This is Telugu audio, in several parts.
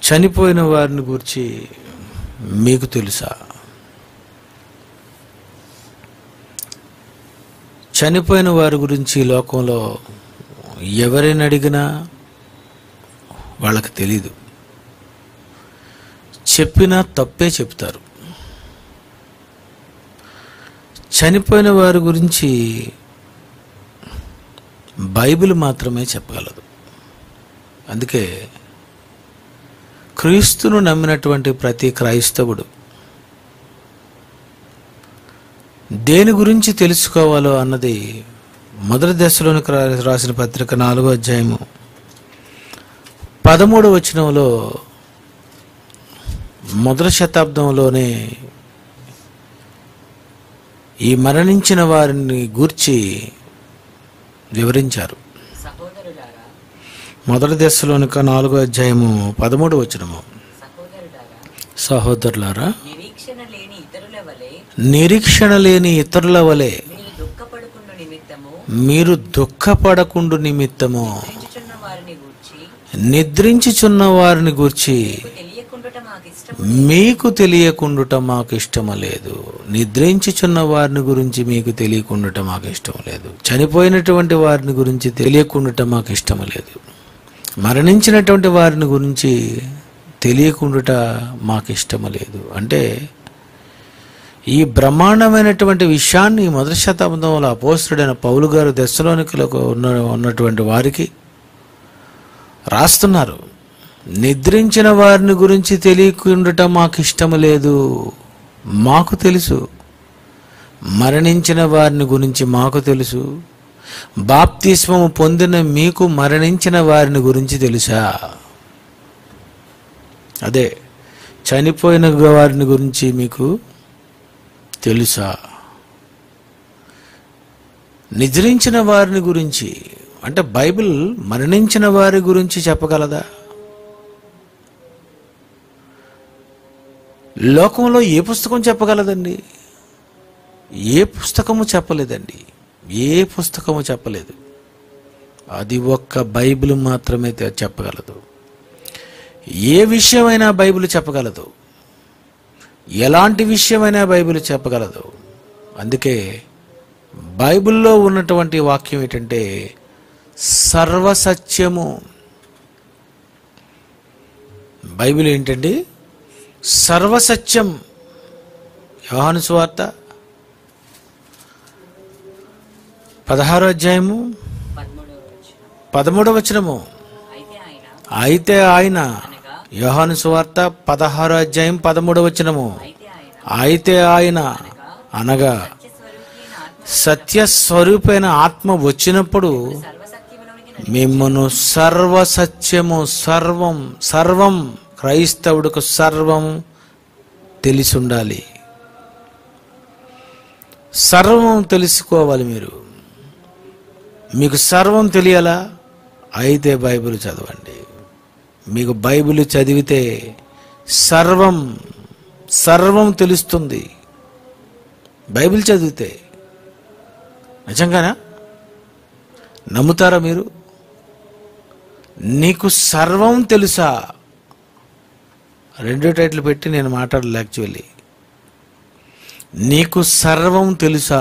చనిపోయిన వారిని గురించి మీకు తెలుసా? చనిపోయిన వారి గురించి ఈ లోకంలో ఎవరిని అడిగినా వాళ్ళకి తెలీదు. చెప్పినా తప్పే చెప్తారు. చనిపోయిన వారి గురించి బైబిల్ మాత్రమే చెప్పగలదు. అందుకే క్రీస్తును నమ్మినటువంటి ప్రతి క్రైస్తవుడు దేని గురించి తెలుసుకోవాలో అన్నది మొదటి దశలోనికి రాసిన పత్రిక 4వ అధ్యాయము 13వ వచనంలో మొదటి శతాబ్దంలోనే ఈ మరణించిన వారిని గూర్చి వివరించారు. మొదటి దశలోనిక 4వ అధ్యాయము 13వ వచనము, సహోదరులారా నిరీక్షణ లేని ఇతరుల వలె మీరు దుఃఖపడకుండు నిమిత్తము నిద్రించుచున్న వారిని గూర్చి మీకు తెలియకుండుట మాకు ఇష్టము లేదు. నిద్రించుచున్న వారిని గురించి మీకు తెలియకుండుట మాకు ఇష్టం లేదు. చనిపోయినటువంటి వారిని గురించి తెలియకుండుట మాకు ఇష్టము లేదు. మరణించినటువంటి వారిని గురించి తెలియకుండుట మాకు ఇష్టము లేదు. అంటే ఈ బ్రహ్మాండమైనటువంటి విషయాన్ని మొదటి శతాబ్దంలో అపోస్తలుడైన పౌలు గారు దెస్సలోనికలకు ఉన్నటువంటి వారికి రాస్తున్నారు. నిద్రించిన వారిని గురించి తెలియకుండుట మాకు ఇష్టము లేదు. మాకు తెలుసు. మరణించిన వారిని గురించి మాకు తెలుసు. బాప్తిస్మము పొందిన మీకు మరణించిన వారిని గురించి తెలుసా? అదే చనిపోయిన వారిని గురించి మీకు తెలుసా? నిద్రించిన వారిని గురించి అంటే బైబిల్ మరణించిన వారి గురించి చెప్పగలదా? లోకంలో ఏ పుస్తకం చెప్పగలదండి? ఏ పుస్తకము చెప్పలేదండి. ఏ పుస్తకము చెప్పలేదు. అది ఒక్క బైబిల్ మాత్రమే చెప్పగలదు. ఏ విషయమైనా బైబిల్ చెప్పగలదు. ఎలాంటి విషయమైనా బైబిల్ చెప్పగలదు. అందుకే బైబిల్లో ఉన్నటువంటి వాక్యం ఏంటంటే సర్వసత్యము. బైబిల్ ఏంటండి? సర్వసత్యం. యోహాను సువార్త 16వ అధ్యాయము 13వ వచనము. అయితే ఆయన యోహాను సువార్త 16వ అధ్యాయం 13వ వచనము. అయితే ఆయన అనగా సత్యస్వరూపైన ఆత్మ వచ్చినప్పుడు మిమ్మను సర్వసత్యము సర్వం క్రైస్తవుడికి సర్వం తెలిసి ఉండాలి. సర్వం తెలుసుకోవాలి. మీకు సర్వం తెలియాలా? అయితే బైబిల్ చదవండి. మీకు బైబిల్ చదివితే సర్వం తెలుస్తుంది. బైబిల్ చదివితే నిజంగానా? నమ్ముతారా మీరు? నీకు సర్వం తెలుసా? 2 టైటిల్ పెట్టి నేను మాట్లాడలే. యాక్చువల్లీ నీకు సర్వం తెలుసా?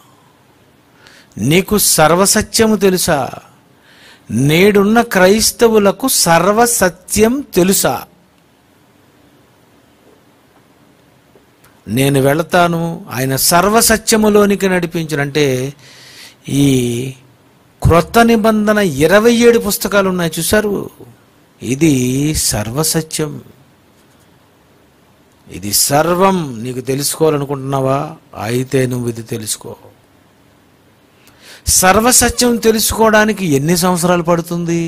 నీకు సర్వసత్యము తెలుసా? నేడున్న క్రైస్తవులకు సర్వసత్యం తెలుసా? నేను వెళతాను, ఆయన సర్వసత్యములోనికి నడిపించనంటే ఈ క్రొత్త నిబంధన 27 పుస్తకాలు ఉన్నాయి చూసారు. ఇది సర్వసత్యం. ఇది సర్వం. నీకు తెలుసుకోవాలనుకుంటున్నావా? అయితే నువ్వు ఇది తెలుసుకో. సర్వసత్యం తెలుసుకోవడానికి ఎన్ని సంవత్సరాలు పడుతుంది?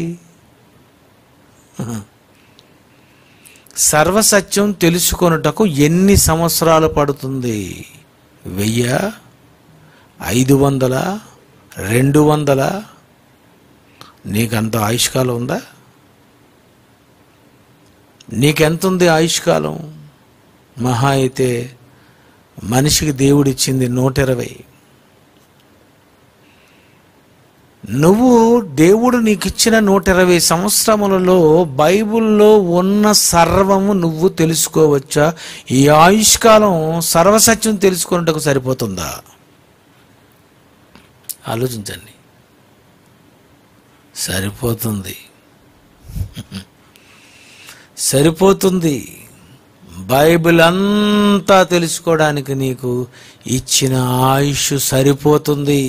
సర్వసత్యం తెలుసుకొనుటకు ఎన్ని సంవత్సరాలు పడుతుంది? 1000, 500, 200? నీకంత ఆయుష్కాలం ఉందా? నీకెంతుంది ఆయుష్కాలం? మహా అయితే మనిషికి దేవుడిచ్చింది 120. నువ్వు దేవుడు నీకు ఇచ్చిన 120 సంవత్సరములలో బైబిల్లో ఉన్న సర్వము నువ్వు తెలుసుకోవచ్చా? ఈ ఆయుష్కాలం సర్వసత్యం తెలుసుకున్నట్టుకు సరిపోతుందా? ఆలోచించండి. సరిపోతుంది, సరిపోతుంది. బైబిల్ అంతా తెలుసుకోవడానికి నీకు ఇచ్చిన ఆయుష్ సరిపోతుంది.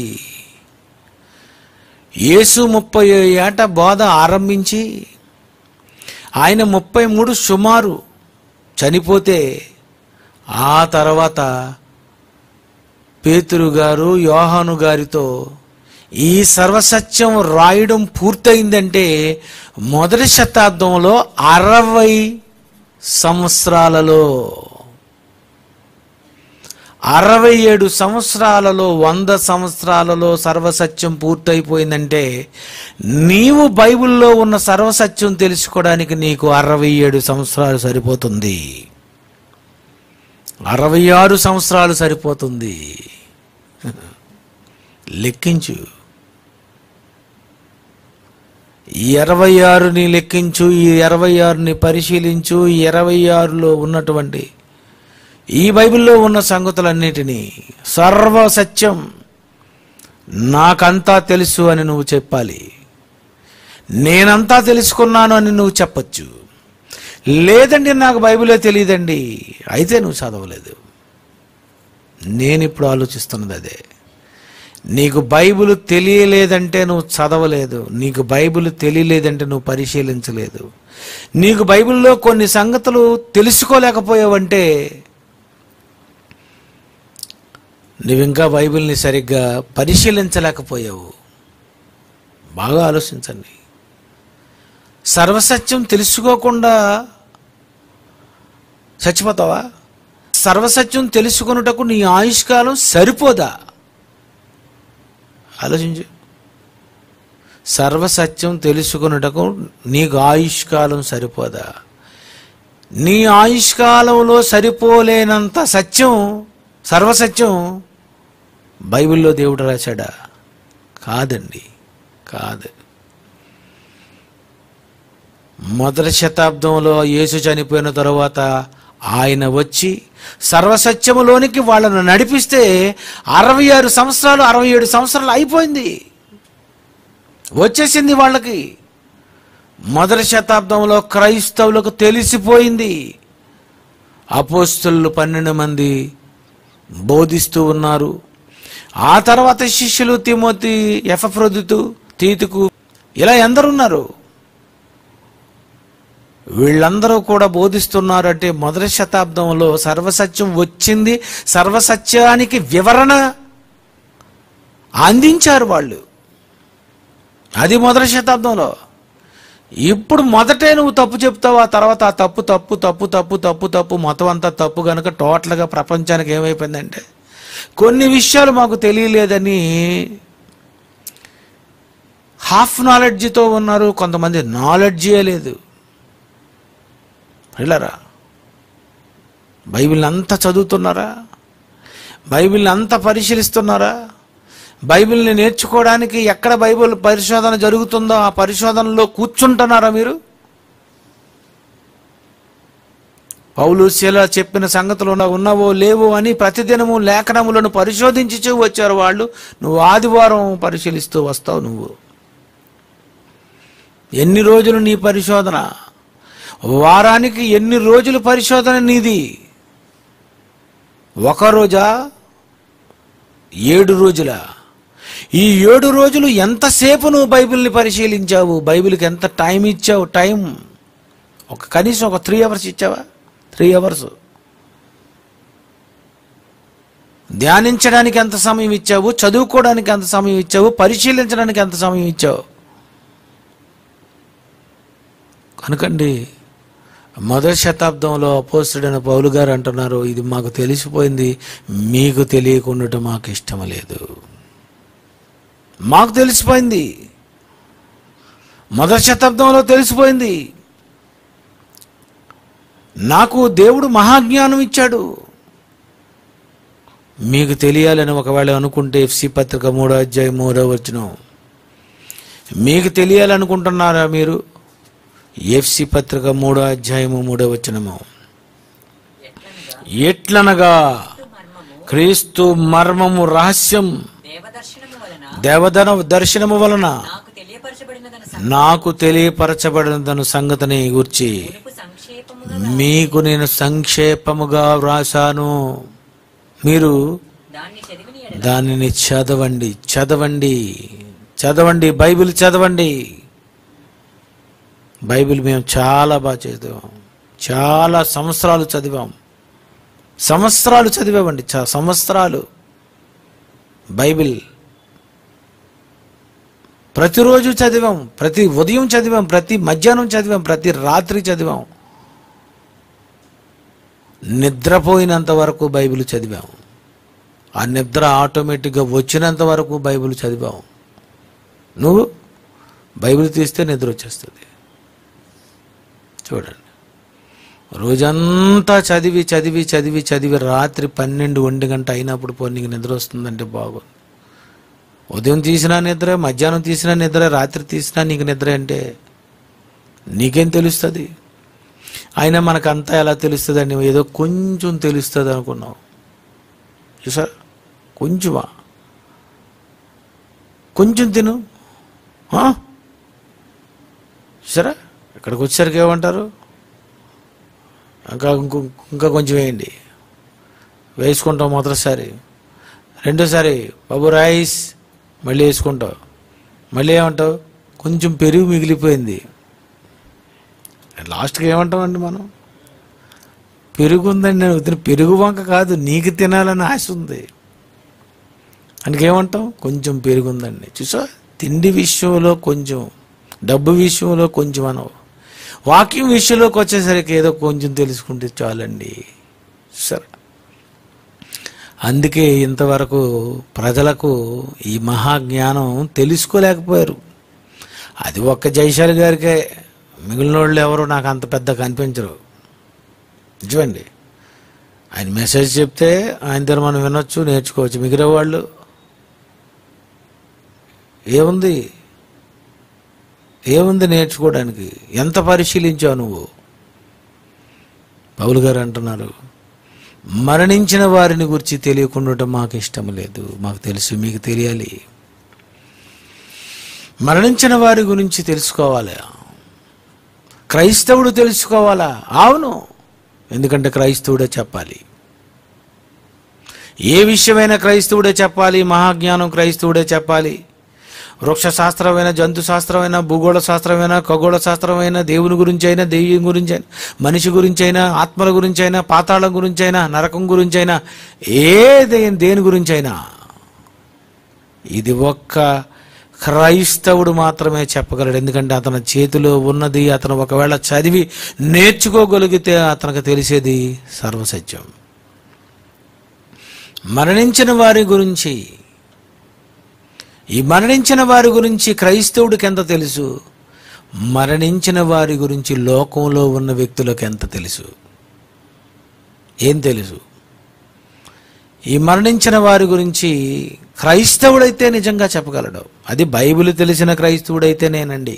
యేసు 30 ఏట బోధ ఆరంభించి ఆయన 33 సుమారు చనిపోతే ఆ తర్వాత పేతురు గారు యోహాను గారితో ఈ సర్వసత్యం రాయడం పూర్తయిందంటే మొదటి శతాబ్దంలో 60 సంవత్సరాలలో, 67 సంవత్సరాలలో, 100 సంవత్సరాలలో సర్వసత్యం పూర్తయిపోయిందంటే నీవు బైబిల్లో ఉన్న సర్వసత్యం తెలుసుకోవడానికి నీకు 67 సంవత్సరాలు సరిపోతుంది, 66 సంవత్సరాలు సరిపోతుంది. లెక్కించు. ఈ 26ని లెక్కించు, ఈ 26ని పరిశీలించు. ఈ 26లో ఉన్నటువంటి ఈ బైబిల్లో ఉన్న సంగతులన్నిటినీ సర్వసత్యం నాకంతా తెలుసు అని నువ్వు చెప్పాలి. నేనంతా తెలుసుకున్నాను అని నువ్వు చెప్పచ్చు. లేదండి నాకు బైబిలే తెలియదండి, అయితే నువ్వు చదవలేదు. నేను ఇప్పుడు ఆలోచిస్తున్నది అదే. నీకు బైబిల్ తెలియలేదంటే నువ్వు చదవలేదు, నీకు బైబిల్ తెలియలేదంటే నువ్వు పరిశీలించలేదు. నీకు బైబిల్లో కొన్ని సంగతులు తెలుసుకోలేకపోయావంటే నువ్వింకా బైబిల్ని సరిగ్గా పరిశీలించలేకపోయావు. బాగా ఆలోచించండి. సర్వసత్యం తెలుసుకోకుండా చచ్చిపోతావా? సర్వసత్యం తెలుసుకొనుటకు నీ ఆయుష్కాలం సరిపోదా? ఆలోచించు. సర్వసత్యం తెలుసుకొనుటకు నీకు ఆయుష్కాలం సరిపోదా? నీ ఆయుష్కాలంలో సరిపోలేనంత సత్యం, సర్వసత్యం బైబిల్లో దేవుడు రాశాడా? కాదండి, కాదు. మొదటి శతాబ్దంలో యేసు చనిపోయిన తరువాత ఆయన వచ్చి సర్వసత్యములోనికి వాళ్ళను నడిపిస్తే 66 సంవత్సరాలు 67 సంవత్సరాలు అయిపోయింది, వచ్చేసింది వాళ్ళకి. మొదటి శతాబ్దంలో క్రైస్తవులకు తెలిసిపోయింది. అపోస్తలులు 12 మంది బోధిస్తూ ఉన్నారు. ఆ తర్వాత శిష్యులు తిమోతి, ఎపఫ్రోదితు, తీతుకు, ఇలా ఎందరున్నారు? వీళ్ళందరూ కూడా బోధిస్తున్నారంటే మొదటి శతాబ్దంలో సర్వసత్యం వచ్చింది, సర్వసత్యానికి వివరణ అందించారు వాళ్ళు. అది మొదటి శతాబ్దంలో. ఇప్పుడు మొదటే నువ్వు తప్పు చెప్తావు, ఆ తర్వాత ఆ తప్పు తప్పు తప్పు తప్పు తప్పు తప్పు మొత్తం అంతా తప్పు కనుక టోటల్గా ప్రపంచానికి ఏమైపోయిందంటే కొన్ని విషయాలు మాకు తెలియలేదని హాఫ్ నాలెడ్జ్తో ఉన్నారు. కొంతమంది నాలెడ్జే లేదు. వెళ్ళరా? బైబిల్ని అంతా చదువుతున్నారా? బైబిల్ని అంతా పరిశీలిస్తున్నారా? బైబిల్ని నేర్చుకోవడానికి ఎక్కడ బైబిల్ పరిశోధన జరుగుతుందో ఆ పరిశోధనలో కూర్చుంటున్నారా మీరు? పౌలు శీల చెప్పిన సంగతులు ఉన్నవో లేవో అని ప్రతిదినము లేఖనములను పరిశోధించి వచ్చారు వాళ్ళు. నువ్వు ఆదివారం పరిశీలిస్తూ వస్తావు. నువ్వు ఎన్ని రోజులు నీ పరిశోధన? వారానికి ఎన్ని రోజులు పరిశోధన నీది? ఒక రోజా? 7 రోజుల? ఈ 7 రోజులు ఎంతసేపు నువ్వు బైబిల్ని పరిశీలించావు? బైబిల్కి ఎంత టైం ఇచ్చావు? టైం కనీసం ఒక 3 అవర్స్ ఇచ్చావా? 3 అవర్స్. ధ్యానించడానికి ఎంత సమయం ఇచ్చావు? చదువుకోవడానికి ఎంత సమయం ఇచ్చావు? పరిశీలించడానికి ఎంత సమయం ఇచ్చావు? కనుకండి, మొదటి శతాబ్దంలో అపోస్తలుడైన పౌలు గారు అంటున్నారు, ఇది మాకు తెలిసిపోయింది, మీకు తెలియకుండా మాకు ఇష్టం లేదు. మాకు తెలిసిపోయింది, మొదటి శతాబ్దంలో తెలిసిపోయింది. నాకు దేవుడు మహాజ్ఞానం ఇచ్చాడు. మీకు తెలియాలని ఒకవేళ అనుకుంటే ఎఫ్సి పత్రిక 3వ అధ్యాయం 3వ వచనం, మీకు తెలియాలనుకుంటున్నారా మీరు? ఎఫ్సి పత్రిక 3వ అధ్యాయము 3వ వచనము. ఎట్లనగా క్రీస్తు మర్మము రహస్యం దర్శనము వలన నాకు తెలియపరచబడినదను సంగతిని గూర్చి మీకు నేను సంక్షేపముగా వ్రాసాను. మీరు దానిని చదవండి, చదవండి, చదవండి. బైబిల్ చదవండి. బైబిల్ మేము చాలా బాగా చదివాం, చాలా సంవత్సరాలు చదివాం, చదివామండి, సంవత్సరాలు. బైబిల్ ప్రతిరోజు చదివాం, ప్రతి ఉదయం చదివాం, ప్రతి మధ్యాహ్నం చదివాం, ప్రతి రాత్రి చదివాం. నిద్రపోయినంత వరకు బైబిల్ చదివాం. ఆ నిద్ర ఆటోమేటిక్గా వచ్చినంత వరకు బైబిల్ చదివాం. నువ్వు బైబిల్ తీస్తే నిద్ర వచ్చేస్తుంది. చూడండి, రోజంతా చదివి చదివి చదివి చదివి రాత్రి 12-1 గంట అయినప్పుడు నీకు నిద్ర వస్తుందంటే బాగుంది. ఉదయం తీసినా నిద్ర, మధ్యాహ్నం తీసినా నిద్ర, రాత్రి తీసినా నీకు నిద్ర అంటే నీకేం తెలుస్తుంది? అయినా మనకంతా ఎలా తెలుస్తుంది అండి? ఏదో కొంచెం తెలుస్తుంది అనుకున్నావు చూసారా? కొంచెమా? కొంచెం తిను. చూసారా? ఇక్కడికి వచ్చేసరికి ఏమంటారు? ఇంకా కొంచెం వేయండి. వేసుకుంటావు మొదటిసారి, రెండోసారి బాబు రైస్ మళ్ళీ వేసుకుంటావు. మళ్ళీ ఏమంటావు? కొంచెం పెరుగు మిగిలిపోయింది. లాస్ట్కి ఏమంటామండి మనం? పెరుగు ఉందండి, నేను పెరుగు వంక కాదు, నీకు తినాలని ఆశ ఉంది. అందుకేమంటాం? కొంచెం పెరుగు ఉందండి. చూసా, తిండి విషయంలో కొంచెం, డబ్బు విషయంలో కొంచెం అనవు. వాక్యం విషయంలోకి వచ్చేసరికి ఏదో కొంచెం తెలుసుకుంటే చాలండి. సరే, అందుకే ఇంతవరకు ప్రజలకు ఈ మహాజ్ఞానం తెలుసుకోలేకపోయారు. అది ఒక్క జైశాలి గారికే, మిగిలిన వాళ్ళు ఎవరు నాకు అంత పెద్ద కనిపించరు. నిజమండి, ఆయన మెసేజ్ చెప్తే ఆయన దగ్గర మనం వినొచ్చు, నేర్చుకోవచ్చు. మిగిలిన వాళ్ళు ఏముంది నేర్చుకోవడానికి? ఎంత పరిశీలించావు నువ్వు? పౌలు గారు అంటున్నారు, మరణించిన వారిని గురించి తెలియకుండా మాకు ఇష్టం లేదు. మాకు తెలుసు, మీకు తెలియాలి. మరణించిన వారి గురించి తెలుసుకోవాలి. క్రైస్తవుడు తెలుసుకోవాలా? అవును, ఎందుకంటే క్రైస్తవుడే చెప్పాలి. ఏ విషయమైనా క్రైస్తవుడే చెప్పాలి. మహాజ్ఞానం క్రైస్తవుడే చెప్పాలి. వృక్ష శాస్త్రమైన, జంతు శాస్త్రమైన, భూగోళ శాస్త్రమైన, ఖగోళ శాస్త్రమైన, దేవుని గురించి అయినా, దెయ్యం గురించి అయినా, మనిషి గురించి అయినా, ఆత్మల గురించి అయినా, పాతాళం గురించి అయినా, నరకం గురించి అయినా, దేని గురించి అయినా ఇది ఒక్క క్రైస్తవుడు మాత్రమే చెప్పగలడు. ఎందుకంటే అతని చేతిలో ఉన్నది, అతను ఒకవేళ చదివి నేర్చుకోగలిగితే అతనికి తెలిసేది సర్వసత్యం. మరణించిన వారి గురించి, ఈ మరణించిన వారి గురించి క్రైస్తవుడికి ఎంత తెలుసు? మరణించిన వారి గురించి లోకంలో ఉన్న వ్యక్తులకు ఎంత తెలుసు? ఏం తెలుసు? ఈ మరణించిన వారి గురించి క్రైస్తవుడైతే నిజంగా చెప్పగలడు. అది బైబిల్ తెలిసిన క్రైస్తవుడైతేనేనండి.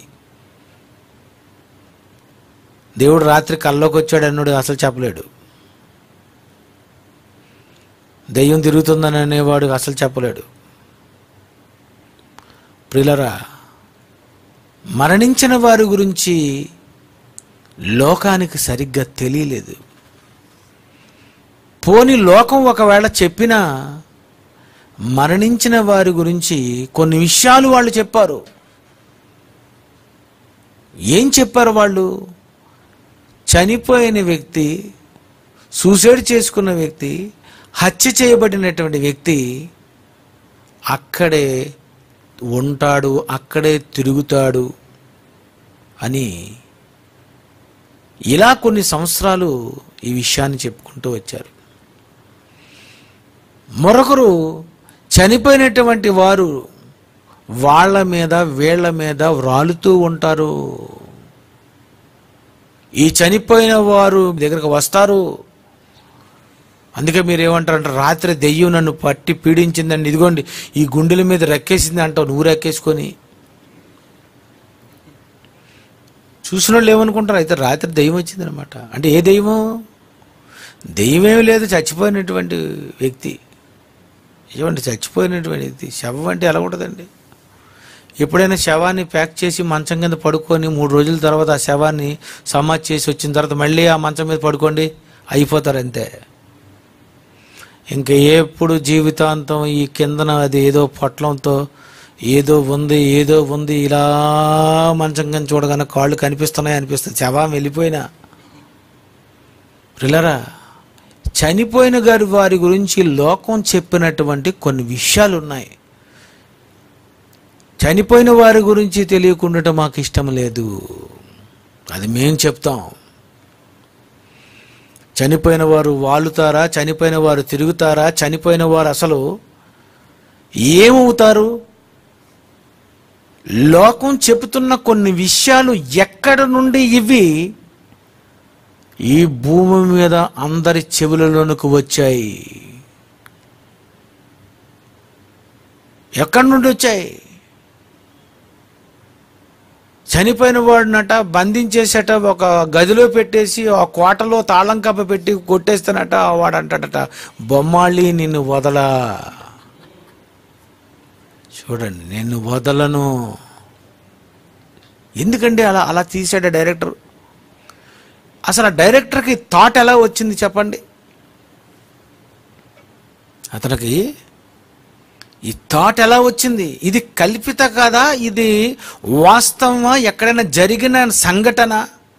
దేవుడు రాత్రి కల్లోకి వచ్చాడు అన్నాడు అసలు చెప్పలేడు. దెయ్యం తిరుగుతుందని అనేవాడు అసలు చెప్పలేడు. ప్రియులారా, మరణించిన వారి గురించి లోకానికి సరిగ్గా తెలియలేదు. పోని లోకం ఒకవేళ చెప్పినా మరణించిన వారి గురించి కొన్ని విషయాలు వాళ్ళు చెప్పారు. ఏం చెప్పారు వాళ్ళు? చనిపోయిన వ్యక్తి, సూసైడ్ చేసుకున్న వ్యక్తి, హత్య చేయబడినటువంటి వ్యక్తి అక్కడే ఉంటాడు, అక్కడే తిరుగుతాడు అని ఇలా కొన్ని సంవత్సరాలు ఈ విషయాన్ని చెప్పుకుంటూ వచ్చారు. మరొకరు చనిపోయినటువంటి వారు వాళ్ళ మీద వీళ్ళ మీద వ్రాలుతూ ఉంటారు. ఈ చనిపోయిన వారు దగ్గరకు వస్తారు. అందుకే మీరు ఏమంటారంటే, రాత్రి దెయ్యం నన్ను పట్టి పీడించిందండి, ఇదిగోండి ఈ గుండెల మీద రెక్కేసింది అంటావు. నువ్వు రెక్కేసుకొని చూసిన వాళ్ళు ఏమనుకుంటారు, అయితే రాత్రి దెయ్యం వచ్చిందనమాట. అంటే ఏ దెయ్యమో? దెయ్యమేమి లేదు, చచ్చిపోయినటువంటి వ్యక్తి. ఏమంటే చచ్చిపోయినటువంటి వ్యక్తి శవం అంటే ఎలా ఉంటుందండి? ఎప్పుడైనా శవాన్ని ప్యాక్ చేసి మంచం కింద పడుకొని 3 రోజుల తర్వాత ఆ శవాన్ని సమాధి చేసి వచ్చిన తర్వాత మళ్ళీ ఆ మంచం మీద పడుకోండి, అయిపోతారు అంతే. ఇంకా ఎప్పుడు జీవితాంతం ఈ కిందన అది ఏదో పొట్లంతో ఏదో ఉంది ఇలా మంచం కింద చూడగానే కాళ్ళు కనిపిస్తున్నాయి అనిపిస్తుంది, శవం వెళ్ళిపోయినా. ప్రియులారా, చనిపోయిన గారి వారి గురించి లోకం చెప్పినటువంటి కొన్ని విషయాలు ఉన్నాయి. చనిపోయిన వారి గురించి తెలియకుండా మాకు ఇష్టం లేదు, అది మేము చెప్తాం. చనిపోయిన వారు వాలుతారా, చనిపోయిన వారు తిరుగుతారా, చనిపోయిన వారు అసలు ఏమవుతారు? లోకం చెబుతున్న కొన్ని విషయాలు ఎక్కడ నుండి ఇవి ఈ భూమి మీద అందరి చెవులలోనికి వచ్చాయి? ఎక్కడి నుండి వచ్చాయి? చనిపోయిన వాడినట బంధించేసేట ఒక గదిలో పెట్టేసి ఆ కోటలో తాళం కప్ప పెట్టి కొట్టేస్తానట. వాడు అంటాడట, బొమ్మాళి నిన్ను వదలా, చూడండి నిన్ను వదలను. ఎందుకండి అలా తీసాడు డైరెక్టర్? అసలు ఆ డైరెక్టర్కి థాట్ ఎలా వచ్చింది చెప్పండి? అతనికి ఈ థాట్ ఎలా వచ్చింది? ఇది కల్పిత కాదా? ఇది వాస్తవమా? ఎక్కడైనా జరిగిన సంఘటన,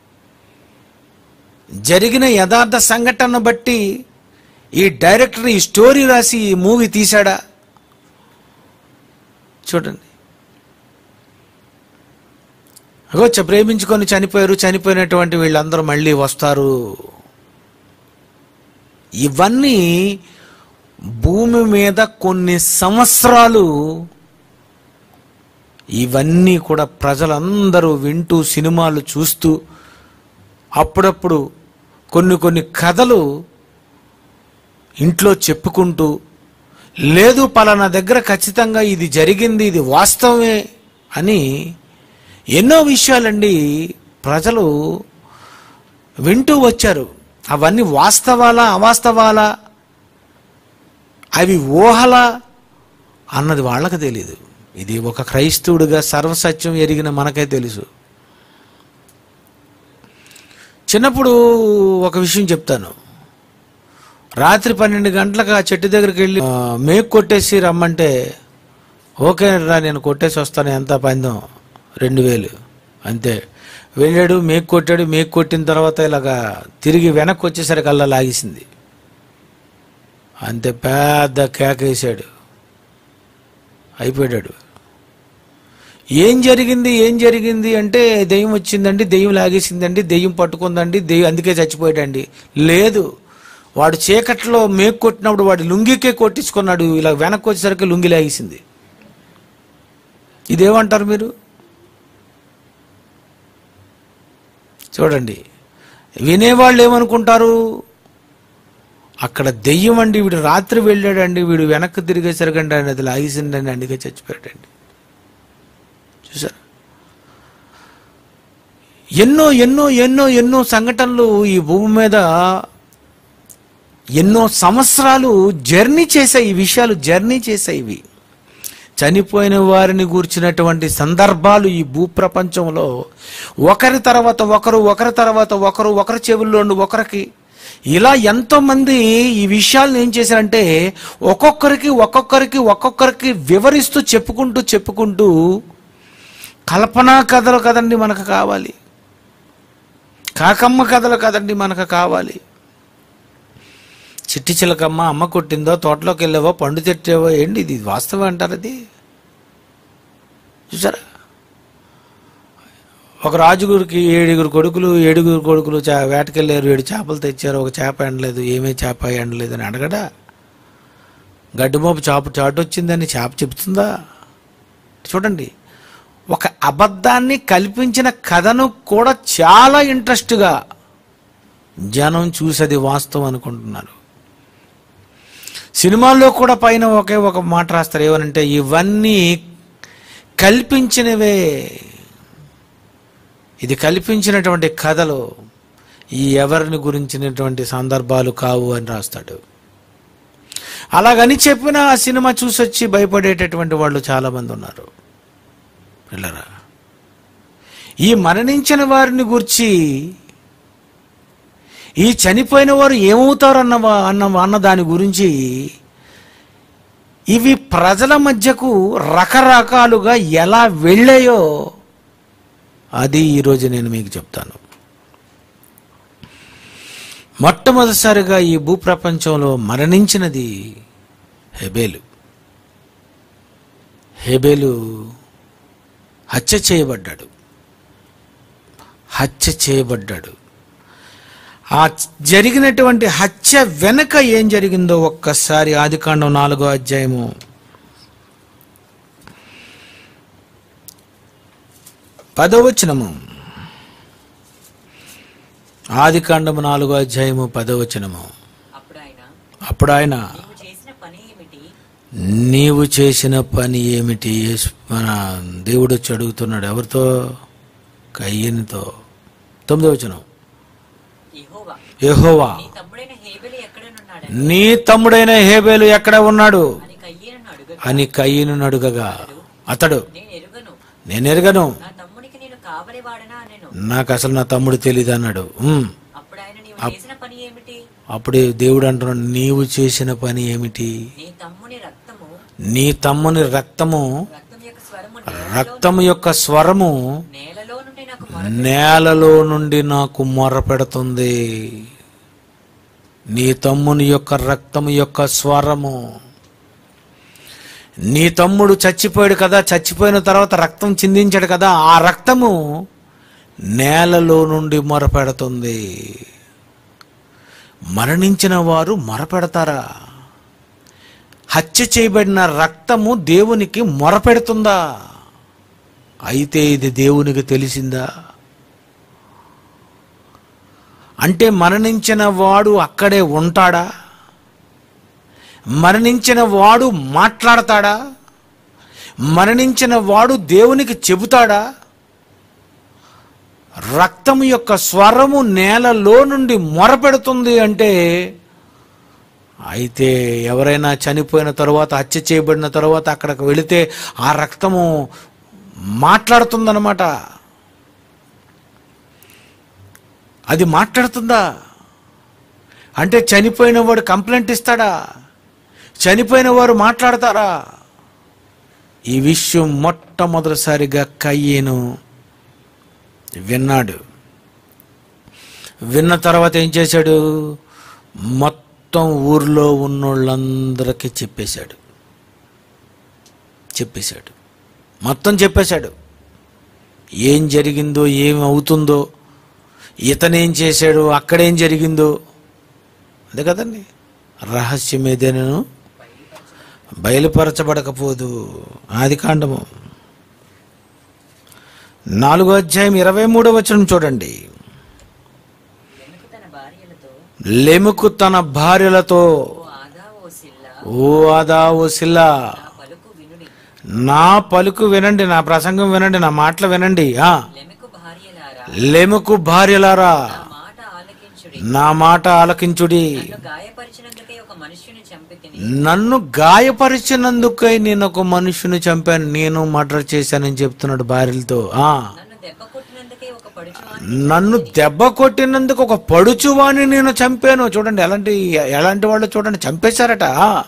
జరిగిన యథార్థ సంఘటన బట్టి ఈ డైరెక్టర్ ఈ స్టోరీ రాసి ఈ మూవీ తీశాడా? చూడండి, ప్రేమించుకొని చనిపోయారు, చనిపోయినటువంటి వీళ్ళందరూ మళ్ళీ వస్తారు. ఇవన్నీ భూమి మీద కొన్ని సంవత్సరాలు ఇవన్నీ కూడా ప్రజలందరూ వింటూ సినిమాలు చూస్తూ అప్పుడప్పుడు కొన్ని కథలు ఇంట్లో చెప్పుకుంటూ, లేదు పలానా దగ్గర ఖచ్చితంగా ఇది జరిగింది, ఇది వాస్తవమే అని ఎన్నో విషయాలండి ప్రజలు వింటూ వచ్చారు. అవన్నీ వాస్తవాలా అవాస్తవాలా, అవి ఊహలా అన్నది వాళ్ళకి తెలీదు. ఇది ఒక క్రైస్తవుడిగా సర్వసత్యం ఎరిగిన మనకే తెలుసు. చిన్నప్పుడు ఒక విషయం చెప్తాను. రాత్రి 12 గంటలకు ఆ చెట్టు దగ్గరికి వెళ్ళి మేకు కొట్టేసి రమ్మంటే, ఓకే రా నేను కొట్టేసి వస్తాను, ఎంత పందెం 2000 అంతే. వెళ్ళాడు, మేకు కొట్టాడు. మేకు కొట్టిన తర్వాత ఇలాగా తిరిగి వెనక్కి వచ్చేసరికి అలా లాగేసింది అంతే. పెద్ద కేక వేసాడు, అయిపోయాడు. ఏం జరిగింది అంటే, దెయ్యం వచ్చిందండి, దెయ్యం లాగేసిందండి, దెయ్యం పట్టుకుందండి, దెయ్యం అందుకే చచ్చిపోయాడండి. లేదు, వాడు చీకట్లో మేకు కొట్టినప్పుడు వాడు లుంగికే కొట్టించుకున్నాడు, ఇలా వెనక్కి వచ్చేసరికి లుంగి లాగేసింది. ఇదేమంటారు మీరు? చూడండి, వినేవాళ్ళు ఏమనుకుంటారు? అక్కడ దెయ్యం అండి, వీడు రాత్రి వెళ్ళాడండి, వీడు వెనక్కి తిరిగేసరికండి అని అది లాగేసిందండి, అందుకే చచ్చిపోయాడండి. చూసారు, ఎన్నో ఎన్నో ఎన్నో ఎన్నో సంఘటనలు ఈ భూమి మీద ఎన్నో సంవత్సరాలు జర్నీ చేశాయి. ఈ విషయాలు జర్నీ చేశాయి. ఇవి చనిపోయిన వారిని గూర్చినటువంటి సందర్భాలు ఈ భూప్రపంచంలో ఒకరి తర్వాత ఒకరు, ఒకరి తర్వాత ఒకరు, ఒకరి చెవుల్లోండి ఒకరికి, ఇలా ఎంతోమంది ఈ విషయాలను ఏం చేశారంటే ఒక్కొక్కరికి వివరిస్తూ చెప్పుకుంటూ కల్పనా కథలు కదండి మనకు కావాలి, కాకమ్మ కథలు కదండి మనకు కావాలి. చిట్టి చిలకమ్మ అమ్మ కొట్టిందో, తోటలోకి వెళ్ళావో, పండు తెట్టావో, ఏంటి ఇది వాస్తవం అంటారు? అది చూసారా? ఒక రాజుగురికి 7 కొడుకులు వేటకెళ్ళారు, 7 చేపలు తెచ్చారు, ఒక చేప ఎండలేదు, ఏమీ చేప ఎండలేదు అని అడగడా? గడ్డిమోపు చాటు వచ్చిందని చేప చెప్తుందా? చూడండి, ఒక అబద్ధాన్ని కల్పించిన కథను కూడా చాలా ఇంట్రెస్ట్గా జనం చూసి అది వాస్తవం అనుకుంటున్నారు. సినిమాల్లో కూడా పైన ఒకే ఒక మాట రాస్తారు, ఏమనంటే ఇవన్నీ కల్పించినవే, ఇది కల్పించినటువంటి కథలు, ఈ ఎవరిని గురించినటువంటి సందర్భాలు కావు అని రాస్తాడు. అలాగని చెప్పిన ఆ సినిమా చూసొచ్చి భయపడేటటువంటి వాళ్ళు చాలామంది ఉన్నారు. పిల్లరా, ఈ మరణించిన వారిని గురించి, ఈ చనిపోయిన వారు ఏమవుతారు అన్న దాని గురించి ఇవి ప్రజల మధ్యకు రకరకాలుగా ఎలా వెళ్ళాయో అది ఈరోజు నేను మీకు చెప్తాను. మొట్టమొదటిసారిగా ఈ భూప్రపంచంలో మరణించినది హేబేలు. హేబేలు హత్య చేయబడ్డాడు. ఆ జరిగినటువంటి హత్య వెనక ఏం జరిగిందో ఒక్కసారి ఆదికాండం 4వ అధ్యాయము 10వ వచనము. ఆదికాండము 4వ అధ్యాయము 10వ వచనము. అప్పుడు ఆయన నీవు చేసిన పని ఏమిటి? మన దేవుడు వచ్చి అడుగుతున్నాడు. ఎవరితో? కయ్యనుతో. 9వ వచనం. యెహోవా నీ తమ్ముడైన హేబేలు ఎక్కడ ఉన్నాడు అని కయ్యను అడుగగా అతడు నేను ఎరుగను, నాకు అసలు నా తమ్ముడు తెలీదు అన్నాడు. అప్పుడు దేవుడు అంటున్నాడు, నీవు చేసిన పని ఏమిటి? నీ తమ్ముని రక్తము యొక్క స్వరము నేలలో నుండి నాకు మొర పెడుతుంది. నీ తమ్ముని యొక్క రక్తము యొక్క స్వరము. నీ తమ్ముడు చచ్చిపోయాడు కదా, చచ్చిపోయిన తర్వాత రక్తం చిందించాడు కదా, ఆ రక్తము నేలలో నుండి మొరపెడుతుంది. మరణించిన వారు మొరపెడతారా? హత్య చేయబడిన రక్తము దేవునికి మొరపెడుతుందా? అయితే ఇది దేవునికి తెలిసిందా? అంటే మరణించిన వాడు అక్కడే ఉంటాడా? మరణించిన వాడు మాట్లాడతాడా? మరణించిన వాడు దేవునికి చెబుతాడా? రక్తము యొక్క స్వరము నేలలో నుండి మొరపెడుతుంది అంటే, అయితే ఎవరైనా చనిపోయిన తరువాత, హత్య చేయబడిన తరువాత అక్కడికి వెళితే ఆ రక్తము మాట్లాడుతుందన్నమాట. అది మాట్లాడుతుందా? అంటే చనిపోయిన వాడు కంప్లైంట్ ఇస్తాడా? చనిపోయిన వారు మాట్లాడతారా? ఈ విషయం మొట్టమొదటిసారిగా కయ్యేను విన్నాడు. విన్న తర్వాత ఏం చేశాడు? మొత్తం ఊర్లో ఉన్నోళ్ళందరికీ చెప్పేశాడు. మొత్తం చెప్పేశాడు. ఏం జరిగిందో, ఏం అవుతుందో, ఇతనేం చేశాడు, అక్కడేం జరిగిందో. అంతే కదండి, రహస్యం ఏదైనా బయలుపరచబడకపోదు. ఆదికాండము 4వ అధ్యాయం 23వ వచనం చూడండి. లెముకు తన భార్యలతో, ఓ ఆదా ఓ సిల్లా, నా పలుకు వినండి, నా ప్రసంగం వినండి, నా మాటలు వినండి. లెముకు భార్యలారా, నా మాట ఆలకించుడి. నన్ను గాయపరిచినందుకై నేను ఒక మనుషుని చంపాను, నేను మర్డర్ చేశానని చెప్తున్నాడు భార్యలతో. నన్ను దెబ్బ కొట్టినందుకు ఒక పడుచువాణ్ణి నేను చంపాను. చూడండి ఎలాంటి వాళ్ళు, చూడండి, చంపేశారట.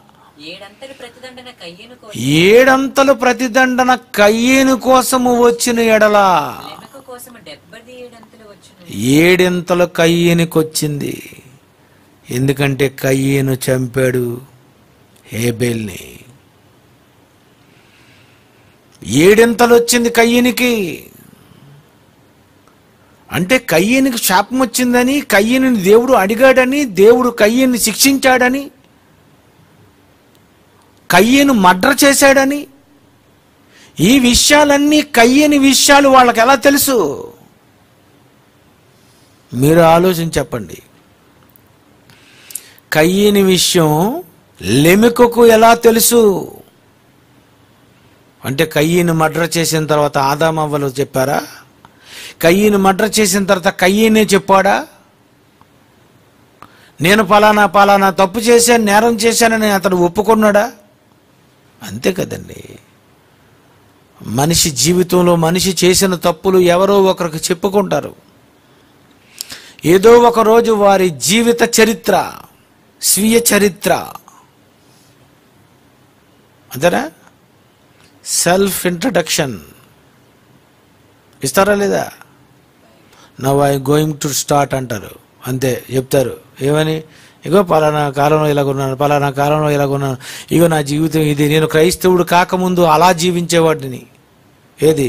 7 ప్రతిదండన కయ్యేను కోసము వచ్చిన ఎడల 7 కయ్యేనుకి వచ్చింది. ఎందుకంటే కయ్యేను చంపాడు హేబేల్ని. 7 వచ్చింది కయ్యేనుకి. అంటే కయ్యేనుకి శాపం వచ్చిందని, కయ్యేనుని దేవుడు అడిగాడని, దేవుడు కయ్యేను శిక్షించాడని, కయ్యేను మర్డర్ చేశాడని, ఈ విషయాలన్నీ కయ్యేని విషయాలు వాళ్ళకి ఎలా తెలుసు? మీరు ఆలోచించి చెప్పండి. కయ్యేని విషయం లెమెకుకు ఎలా తెలుసు? అంటే కయ్యేను మర్డర్ చేసిన తర్వాత ఆదామవ్వలు చెప్పారా? కయ్యను మర్డర్ చేసిన తర్వాత కయ్యనే చెప్పాడా, నేను పలానా తప్పు చేశాను, నేరం చేశానని అతడు ఒప్పుకున్నాడా? అంతే కదండి. మనిషి జీవితంలో మనిషి చేసిన తప్పులు ఎవరో ఒకరికి చెప్పుకుంటారు. ఏదో ఒక రోజు వారి జీవిత చరిత్ర, స్వీయ చరిత్ర, అంతేనా, సెల్ఫ్ ఇంట్రడక్షన్ ఇస్తారా లేదా? Now I going to start అంటారు, అంతే చెప్తారు. ఏమని? ఇగో పలానా కాలంలో ఇలాగున్నాను, పలానా కాలంలో ఇలాగున్నాను, ఇగో నా జీవితం ఇది, నేను క్రైస్తవుడు కాకముందు అలా జీవించేవాడిని. ఏది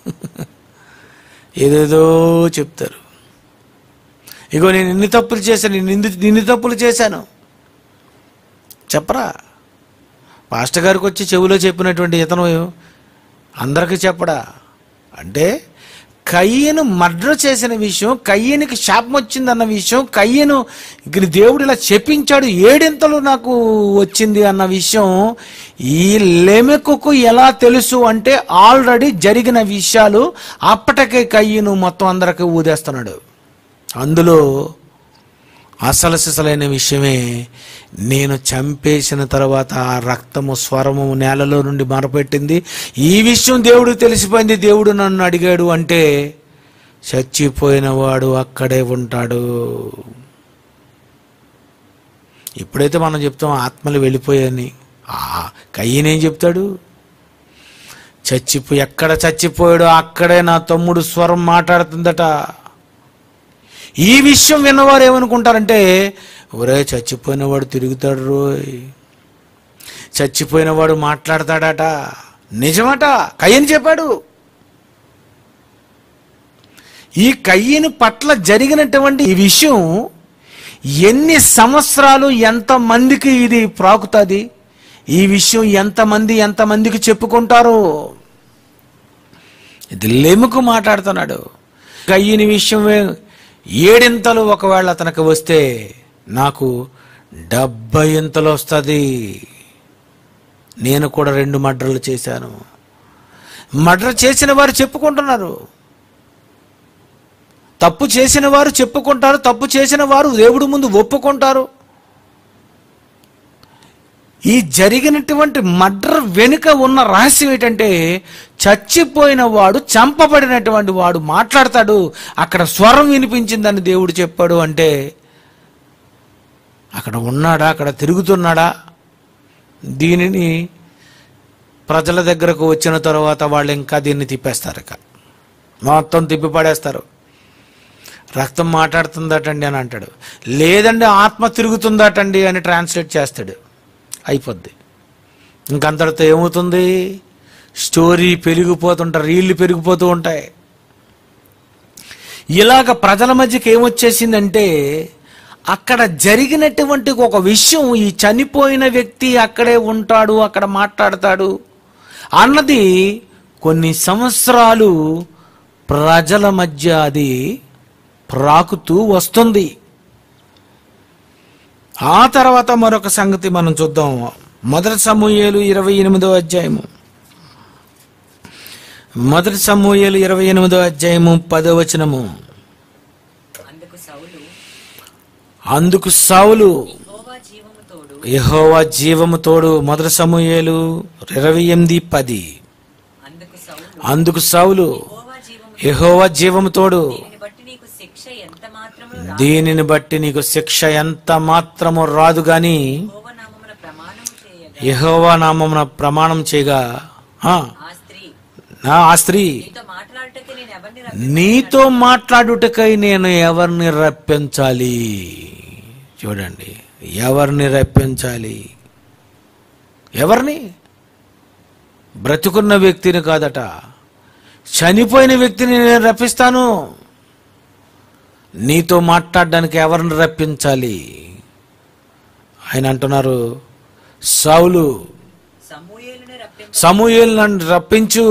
ఏదేదో చెప్తారు. ఇగో నేను ఇన్ని తప్పులు చేశాను, ఇన్ని తప్పులు చేశాను చెప్పరా? పాస్టర్ గారికి వచ్చి చెవిలో చెప్పినటువంటి ఇతను అందరికీ చెప్పడా? అంటే కయ్యను మర్డర్ చేసిన విషయం, కయ్యనికి శాపం వచ్చిందన్న విషయం, కయ్యను దేవుడు ఇలా చెప్పించాడు, 7 నాకు వచ్చింది అన్న విషయం ఈ లెమెకుకు ఎలా తెలుసు అంటే ఆల్రెడీ జరిగిన విషయాలు అప్పటికే కయ్యను మొత్తం అందరికీ ఊదేస్తున్నాడు. అందులో అసలు సిసలైన విషయమే, నేను చంపేసిన తర్వాత ఆ రక్తము స్వరము నేలలో నుండి మరపెట్టింది. ఈ విషయం దేవుడికి తెలిసిపోయింది. దేవుడు నన్ను అడిగాడు అంటే చచ్చిపోయిన వాడు అక్కడే ఉంటాడు. ఇప్పుడైతే మనం చెప్తాం ఆత్మలు వెళ్ళిపోయాయని, కయ్యనేం చెప్తాడు? ఎక్కడ చచ్చిపోయాడో అక్కడే నా తమ్ముడు స్వరం మాట్లాడుతుందట. ఈ విషయం విన్నవారు ఏమనుకుంటారంటే, ఒరే చచ్చిపోయినవాడు తిరుగుతాడు రోయ్, చచ్చిపోయినవాడు మాట్లాడతాడట. నిజమట, కయ్యను చెప్పాడు. ఈ కయ్యను పట్ల జరిగినటువంటి ఈ విషయం ఎన్ని సంవత్సరాలు ఎంతమందికి ఇది ప్రాకుతుంది, ఈ విషయం ఎంతమందికి చెప్పుకుంటారో. ఇది లెముకు మాట్లాడుతున్నాడు. కయ్యని విషయం 7 ఒకవేళ అతనికి వస్తే నాకు 70 వస్తుంది. నేను కూడా 2 మర్డర్లు చేశాను. మర్డర్ చేసిన వారు చెప్పుకుంటున్నారు, తప్పు చేసిన వారు చెప్పుకుంటారు, తప్పు చేసిన వారు దేవుడి ముందు ఒప్పుకుంటారు. ఈ జరిగినటువంటి మర్డర్ వెనుక ఉన్న రహస్యం ఏంటంటే, చచ్చిపోయిన వాడు, చంపబడినటువంటి వాడు మాట్లాడతాడు. అక్కడ స్వరం వినిపించిందని దేవుడు చెప్పాడు అంటే అక్కడ ఉన్నాడా, అక్కడ తిరుగుతున్నాడా? దీనిని ప్రజల దగ్గరకు వచ్చిన తర్వాత వాళ్ళు ఇంకా దీన్ని తిప్పేస్తారు, ఇక మొత్తం తిప్పి పడేస్తారు. రక్తం మాట్లాడుతుందటండి అని అంటాడు, లేదండి ఆత్మ తిరుగుతుందటండి అని ట్రాన్స్లేట్ చేస్తాడు, అయిపోద్ది. ఇంకంతటితో ఏమవుతుంది? స్టోరీ పెరిగిపోతుంటారు, రీళ్లు పెరిగిపోతూ ఉంటాయి. ఇలాగ ప్రజల మధ్యకి ఏమొచ్చేసిందంటే, అక్కడ జరిగినటువంటి ఒక విషయం, ఈ చనిపోయిన వ్యక్తి అక్కడే ఉంటాడు, అక్కడ మాట్లాడతాడు అన్నది కొన్ని సంవత్సరాలు ప్రజల మధ్య అది ప్రాకుతూ వస్తుంది. ఆ తర్వాత మరొక సంగతి మనం చూద్దాం. 1 సమూయేలు 28వ అధ్యాయము, 1 సమూయేలు 28వ అధ్యాయము 10వ వచనము. అందుకు సౌలు యెహోవా జీవము తోడు. 1 సమూయేలు 28:10. అందుకు సౌలు యెహోవా జీవము తోడు, దీనిని బట్టి నీకు శిక్ష ఎంత మాత్రము రాదు గాని యెహోవా నామమున ప్రమాణం చేయగా ఆ స్త్రీ నీతో మాట్లాడుటకై నేను ఎవరిని రప్పించాలి? చూడండి, ఎవరిని రప్పించాలి? ఎవరిని? బ్రతుకున్న వ్యక్తిని కాదట, చనిపోయిన వ్యక్తిని నేను రప్పిస్తాను. నీతో మాట్లాడడానికి ఎవరిని రప్పించాలి? ఆయన అంటున్నారు, సౌలు సమూయేలుని రప్పించు.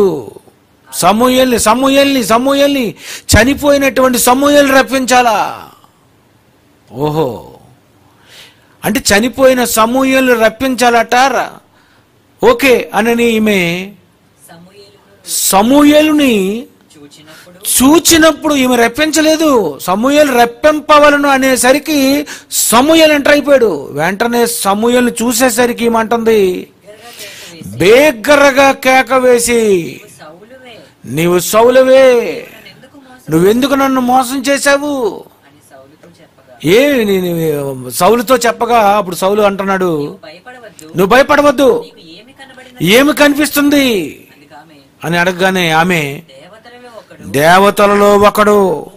సమూయేల్ని చనిపోయినటువంటి సమూయేలు రప్పించాలా? ఓహో, అంటే చనిపోయిన సమూయేలు రప్పించాలట. ఓకే అనని ఈమె సమూయేలుని చూచినప్పుడు ఈమె రెప్పించలేదు. సమూయేలు రెప్పింపవలను అనేసరికి సమూయేలు ఎంటర్ అయిపోయాడు. వెంటనే సమూయేలుని చూసేసరికి ఏమంటుంది, బేగ్గరగా కేక వేసి, నీవు సౌలువే, నువ్వెందుకు నన్ను మోసం చేశావు? సౌలుతో చెప్పగా అప్పుడు సౌలు అంటున్నాడు, నువ్వు భయపడవద్దు, ఏమి కనిపిస్తుంది అని అడగగానే ఆమె, దేవతలలో ఒకడు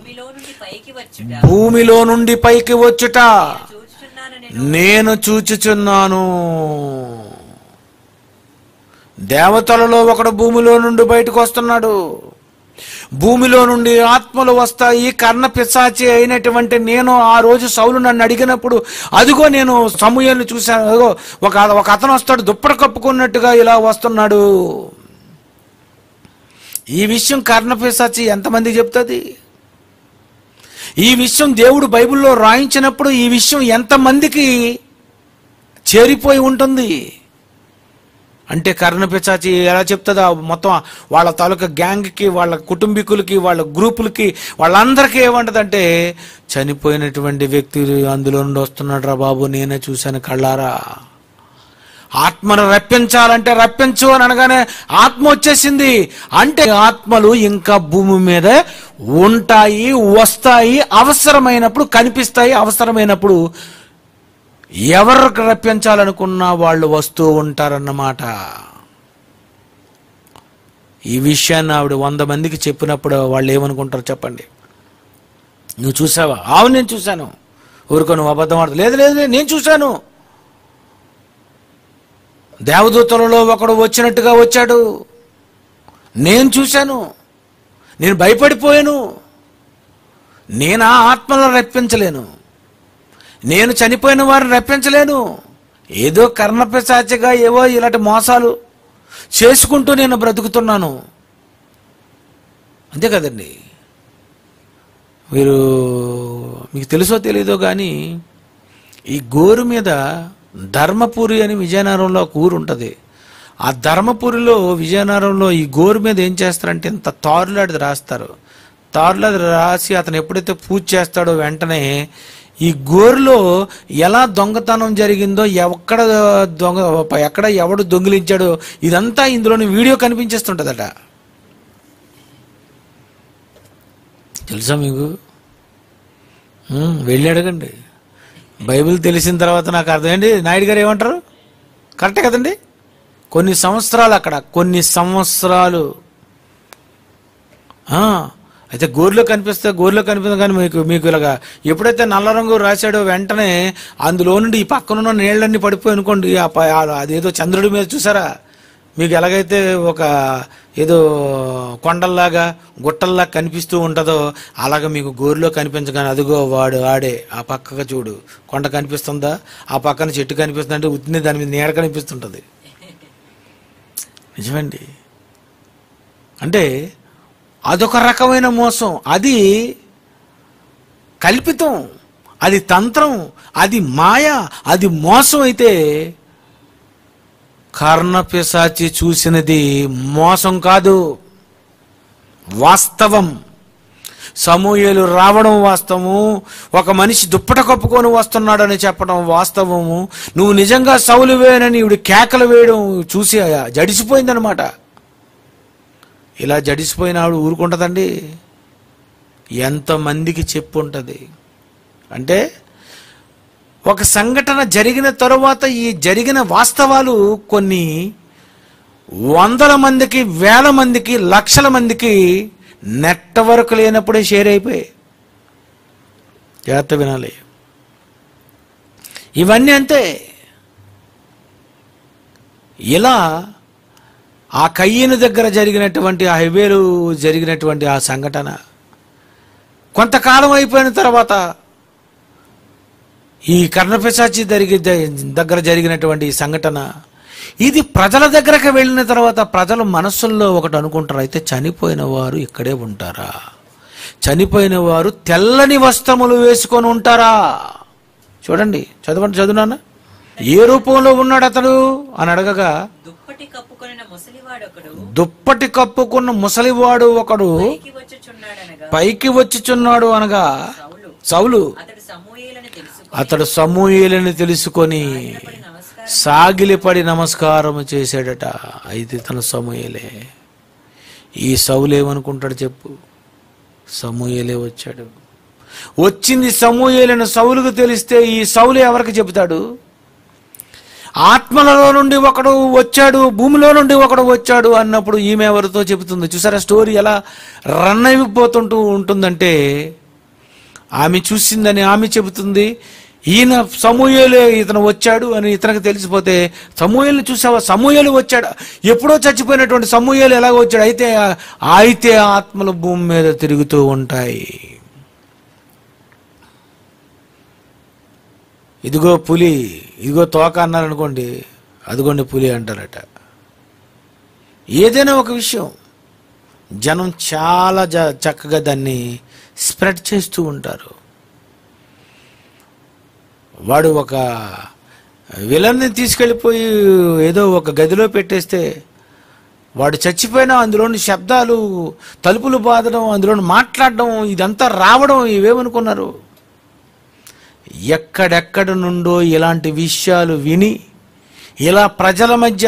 భూమిలో నుండి పైకి వచ్చుట నేను చూచుచున్నాను. దేవతలలో ఒకడు భూమిలో నుండి బయటకు వస్తున్నాడు. భూమిలో నుండి ఆత్మలు వస్తాయి. కర్ణ పిశాచి అయినటువంటి నేను ఆ రోజు సౌలు నన్ను అడిగినప్పుడు అదిగో నేను సమూయేలుని చూశాను. అదిగో ఒక అతను వస్తాడు, దుప్పటి కప్పుకున్నట్టుగా ఇలా వస్తున్నాడు. ఈ విషయం కర్ణ పిశాచి ఎంతమంది చెప్తుంది? ఈ విషయం దేవుడు బైబిల్లో రాయించినప్పుడు ఈ విషయం ఎంతమందికి చేరిపోయి ఉంటుంది అంటే, కర్ణ పిశాచి ఎలా చెప్తుందా మొత్తం వాళ్ళ తాలూకా గ్యాంగ్కి, వాళ్ళ కుటుంబీకులకి, వాళ్ళ గ్రూపులకి, వాళ్ళందరికీ ఏమంటదంటే, చనిపోయినటువంటి వ్యక్తి అందులో నుండి వస్తున్నాడు రా బాబు, నేనే చూశాను కళ్ళారా. ఆత్మను రప్పించాలంటే రప్పించు అని అనగానే ఆత్మ వచ్చేసింది. అంటే ఆత్మలు ఇంకా భూమి మీద ఉంటాయి, వస్తాయి, అవసరమైనప్పుడు కనిపిస్తాయి, అవసరమైనప్పుడు ఎవరికి రప్పించాలనుకున్నా వాళ్ళు వస్తూ ఉంటారన్నమాట. ఈ విషయాన్ని ఆవిడ 100 మందికి చెప్పినప్పుడు వాళ్ళు ఏమనుకుంటారు చెప్పండి? నువ్వు చూసావా? అవును నేను చూశాను. ఊరుకో, నువ్వు అబద్ధం ఆడదు. లేదు లేదు నేను చూశాను. దేవదూతలలో ఒకడు వచ్చినట్టుగా వచ్చాడు, నేను చూశాను, నేను భయపడిపోయాను. నేను ఆ ఆత్మలను రప్పించలేను, నేను చనిపోయిన వారిని రప్పించలేను. ఏదో కర్ణపిశాచిగా ఏవో ఇలాంటి మోసాలు చేసుకుంటూ నేను బ్రతుకుతున్నాను, అంతే కదండి. మీకు తెలుసో తెలీదో కానీ ఈ గోరు మీద ధర్మపురి అని విజయనగరంలో ఒక ఊరు ఉంటుంది. ఆ ధర్మపురిలో విజయనగరంలో ఈ గోరు మీద ఏం చేస్తారంటే ఇంత తారులాడి రాస్తారు. తారులాడి రాసి అతను ఎప్పుడైతే పూజ చేస్తాడో వెంటనే ఈ గోరులో ఎలా దొంగతనం జరిగిందో, ఎక్కడ ఎవడు దొంగిలించాడో ఇదంతా ఇందులోని వీడియో కనిపించేస్తుంటదట. తెలుసా మీకు? వెళ్ళి అడగండి. బైబిల్ తెలిసిన తర్వాత నాకు అర్థమైంది. నాయుడు గారు ఏమంటారు? కరెక్టే కదండి. కొన్ని సంవత్సరాలు అక్కడ, కొన్ని సంవత్సరాలు అయితే గోరులో కనిపిస్తుంది కానీ మీకు ఇలాగా ఎప్పుడైతే నల్ల రంగు రాశాడో వెంటనే అందులో నుండి ఈ పక్కనున్న నీళ్ళన్నీ పడిపోయి అనుకోండి, అదేదో చంద్రుడి మీద చూసారా, మీకు ఎలాగైతే ఒక ఏదో కొండల్లాగా గుట్టల్లాగా కనిపిస్తూ ఉంటుందో అలాగా మీకు గోరులో కనిపించగానే అదిగో వాడు ఆడే, ఆ పక్కగా చూడు కొండ కనిపిస్తుందా, ఆ పక్కన చెట్టు కనిపిస్తుంది అంటే ఉత్తిని దాని మీద నీడ కనిపిస్తుంటుంది. నిజమండి. అంటే అదొక రకమైన మోసం, అది కల్పితం, అది తంత్రం, అది మాయ, అది మోసం. అయితే కర్ణపిశాచి చూసినది మోసం కాదు, వాస్తవం. సమూయేలు రావడం వాస్తవము, ఒక మనిషి దుప్పట కప్పుకొని వస్తున్నాడని చెప్పడం వాస్తవము, నువ్వు నిజంగా సౌలువేనని ఇవిడు కేకలు వేయడం చూసి జడిసిపోయిందనమాట. ఇలా జడిసిపోయిన ఆవిడ ఊరుకుంటుందండి? ఎంతమందికి చెప్పు ఉంటుంది అంటే, ఒక సంఘటన జరిగిన తరువాత ఈ జరిగిన వాస్తవాలు కొన్ని 100 మందికి, 1000 మందికి, లక్షల మందికి నెట్వర్క్ లేనప్పుడే షేర్ అయిపోయాయి. జాగ్రత్త వినాలి. ఇవన్నీ అంతే. ఇలా ఆ కయ్యను దగ్గర జరిగినటువంటి, ఆ హెబేలు జరిగినటువంటి ఆ సంఘటన కొంతకాలం అయిపోయిన తర్వాత ఈ కర్ణపిశాచి దగ్గర జరిగినటువంటి ఈ సంఘటన, ఇది ప్రజల దగ్గరకు వెళ్ళిన తర్వాత ప్రజల మనస్సుల్లో ఒకటి అనుకుంటారు, అయితే చనిపోయిన వారు ఇక్కడే ఉంటారా? చనిపోయిన వారు తెల్లని వస్త్రములు వేసుకొని ఉంటారా? చూడండి, చదువునా. ఏ రూపంలో ఉన్నాడు అతడు అని అడగగా, దుప్పటి కప్పుకొనిన ముసలివాడొకడు దుప్పటి కప్పుకున్న ముసలివాడు ఒకడు పైకి వచ్చుచున్నాడు అనగా, సౌలు అతడు సమూయేలని తెలుసుకొని సాగిలిపడి నమస్కారం చేశాడట. అయితే తన సమూయేలే. ఈ సౌలు ఏమనుకుంటాడు చెప్పు? సమూయేలే వచ్చాడు. వచ్చింది సమూయేలని సౌలుకు తెలిస్తే ఈ సౌలు ఎవరికి చెబుతాడు? ఆత్మలలో నుండి ఒకడు వచ్చాడు, భూమిలో నుండి ఒకడు వచ్చాడు అన్నప్పుడు ఈమె ఎవరితో చెబుతుంది? చూసారా స్టోరీ ఎలా రన్ అయిపోతుంటూ ఉంటుందంటే, ఆమె చూసిందని ఆమె చెబుతుంది, ఈయన సమూయేలే ఇతను వచ్చాడు అని ఇతనికి తెలిసిపోతే, సమూయేలుని చూసావా, సమూయేలు వచ్చాడు, ఎప్పుడో చచ్చిపోయినటువంటి సమూయేలు ఎలాగ వచ్చాడు? అయితే ఆత్మలు భూమి మీద తిరుగుతూ ఉంటాయి. ఇదిగో పులి, ఇదిగో తోక అన్నారనుకోండి, అదిగోండి పులి అంటారట. ఏదైనా ఒక విషయం జనం చాలా చక్కగా దాన్ని స్ప్రెడ్ చేస్తూ ఉంటారు. వాడు ఒక విలన్ని తీసుకెళ్ళిపోయి ఏదో ఒక గదిలో పెట్టేస్తే వాడు చచ్చిపోయినా అందులోని శబ్దాలు, తలుపులు బాదడం, అందులోని మాట్లాడడం, ఇదంతా రావడం, ఇవేమనుకున్నారు? ఎక్కడెక్కడ నుండో ఇలాంటి విషయాలు విని ఇలా ప్రజల మధ్య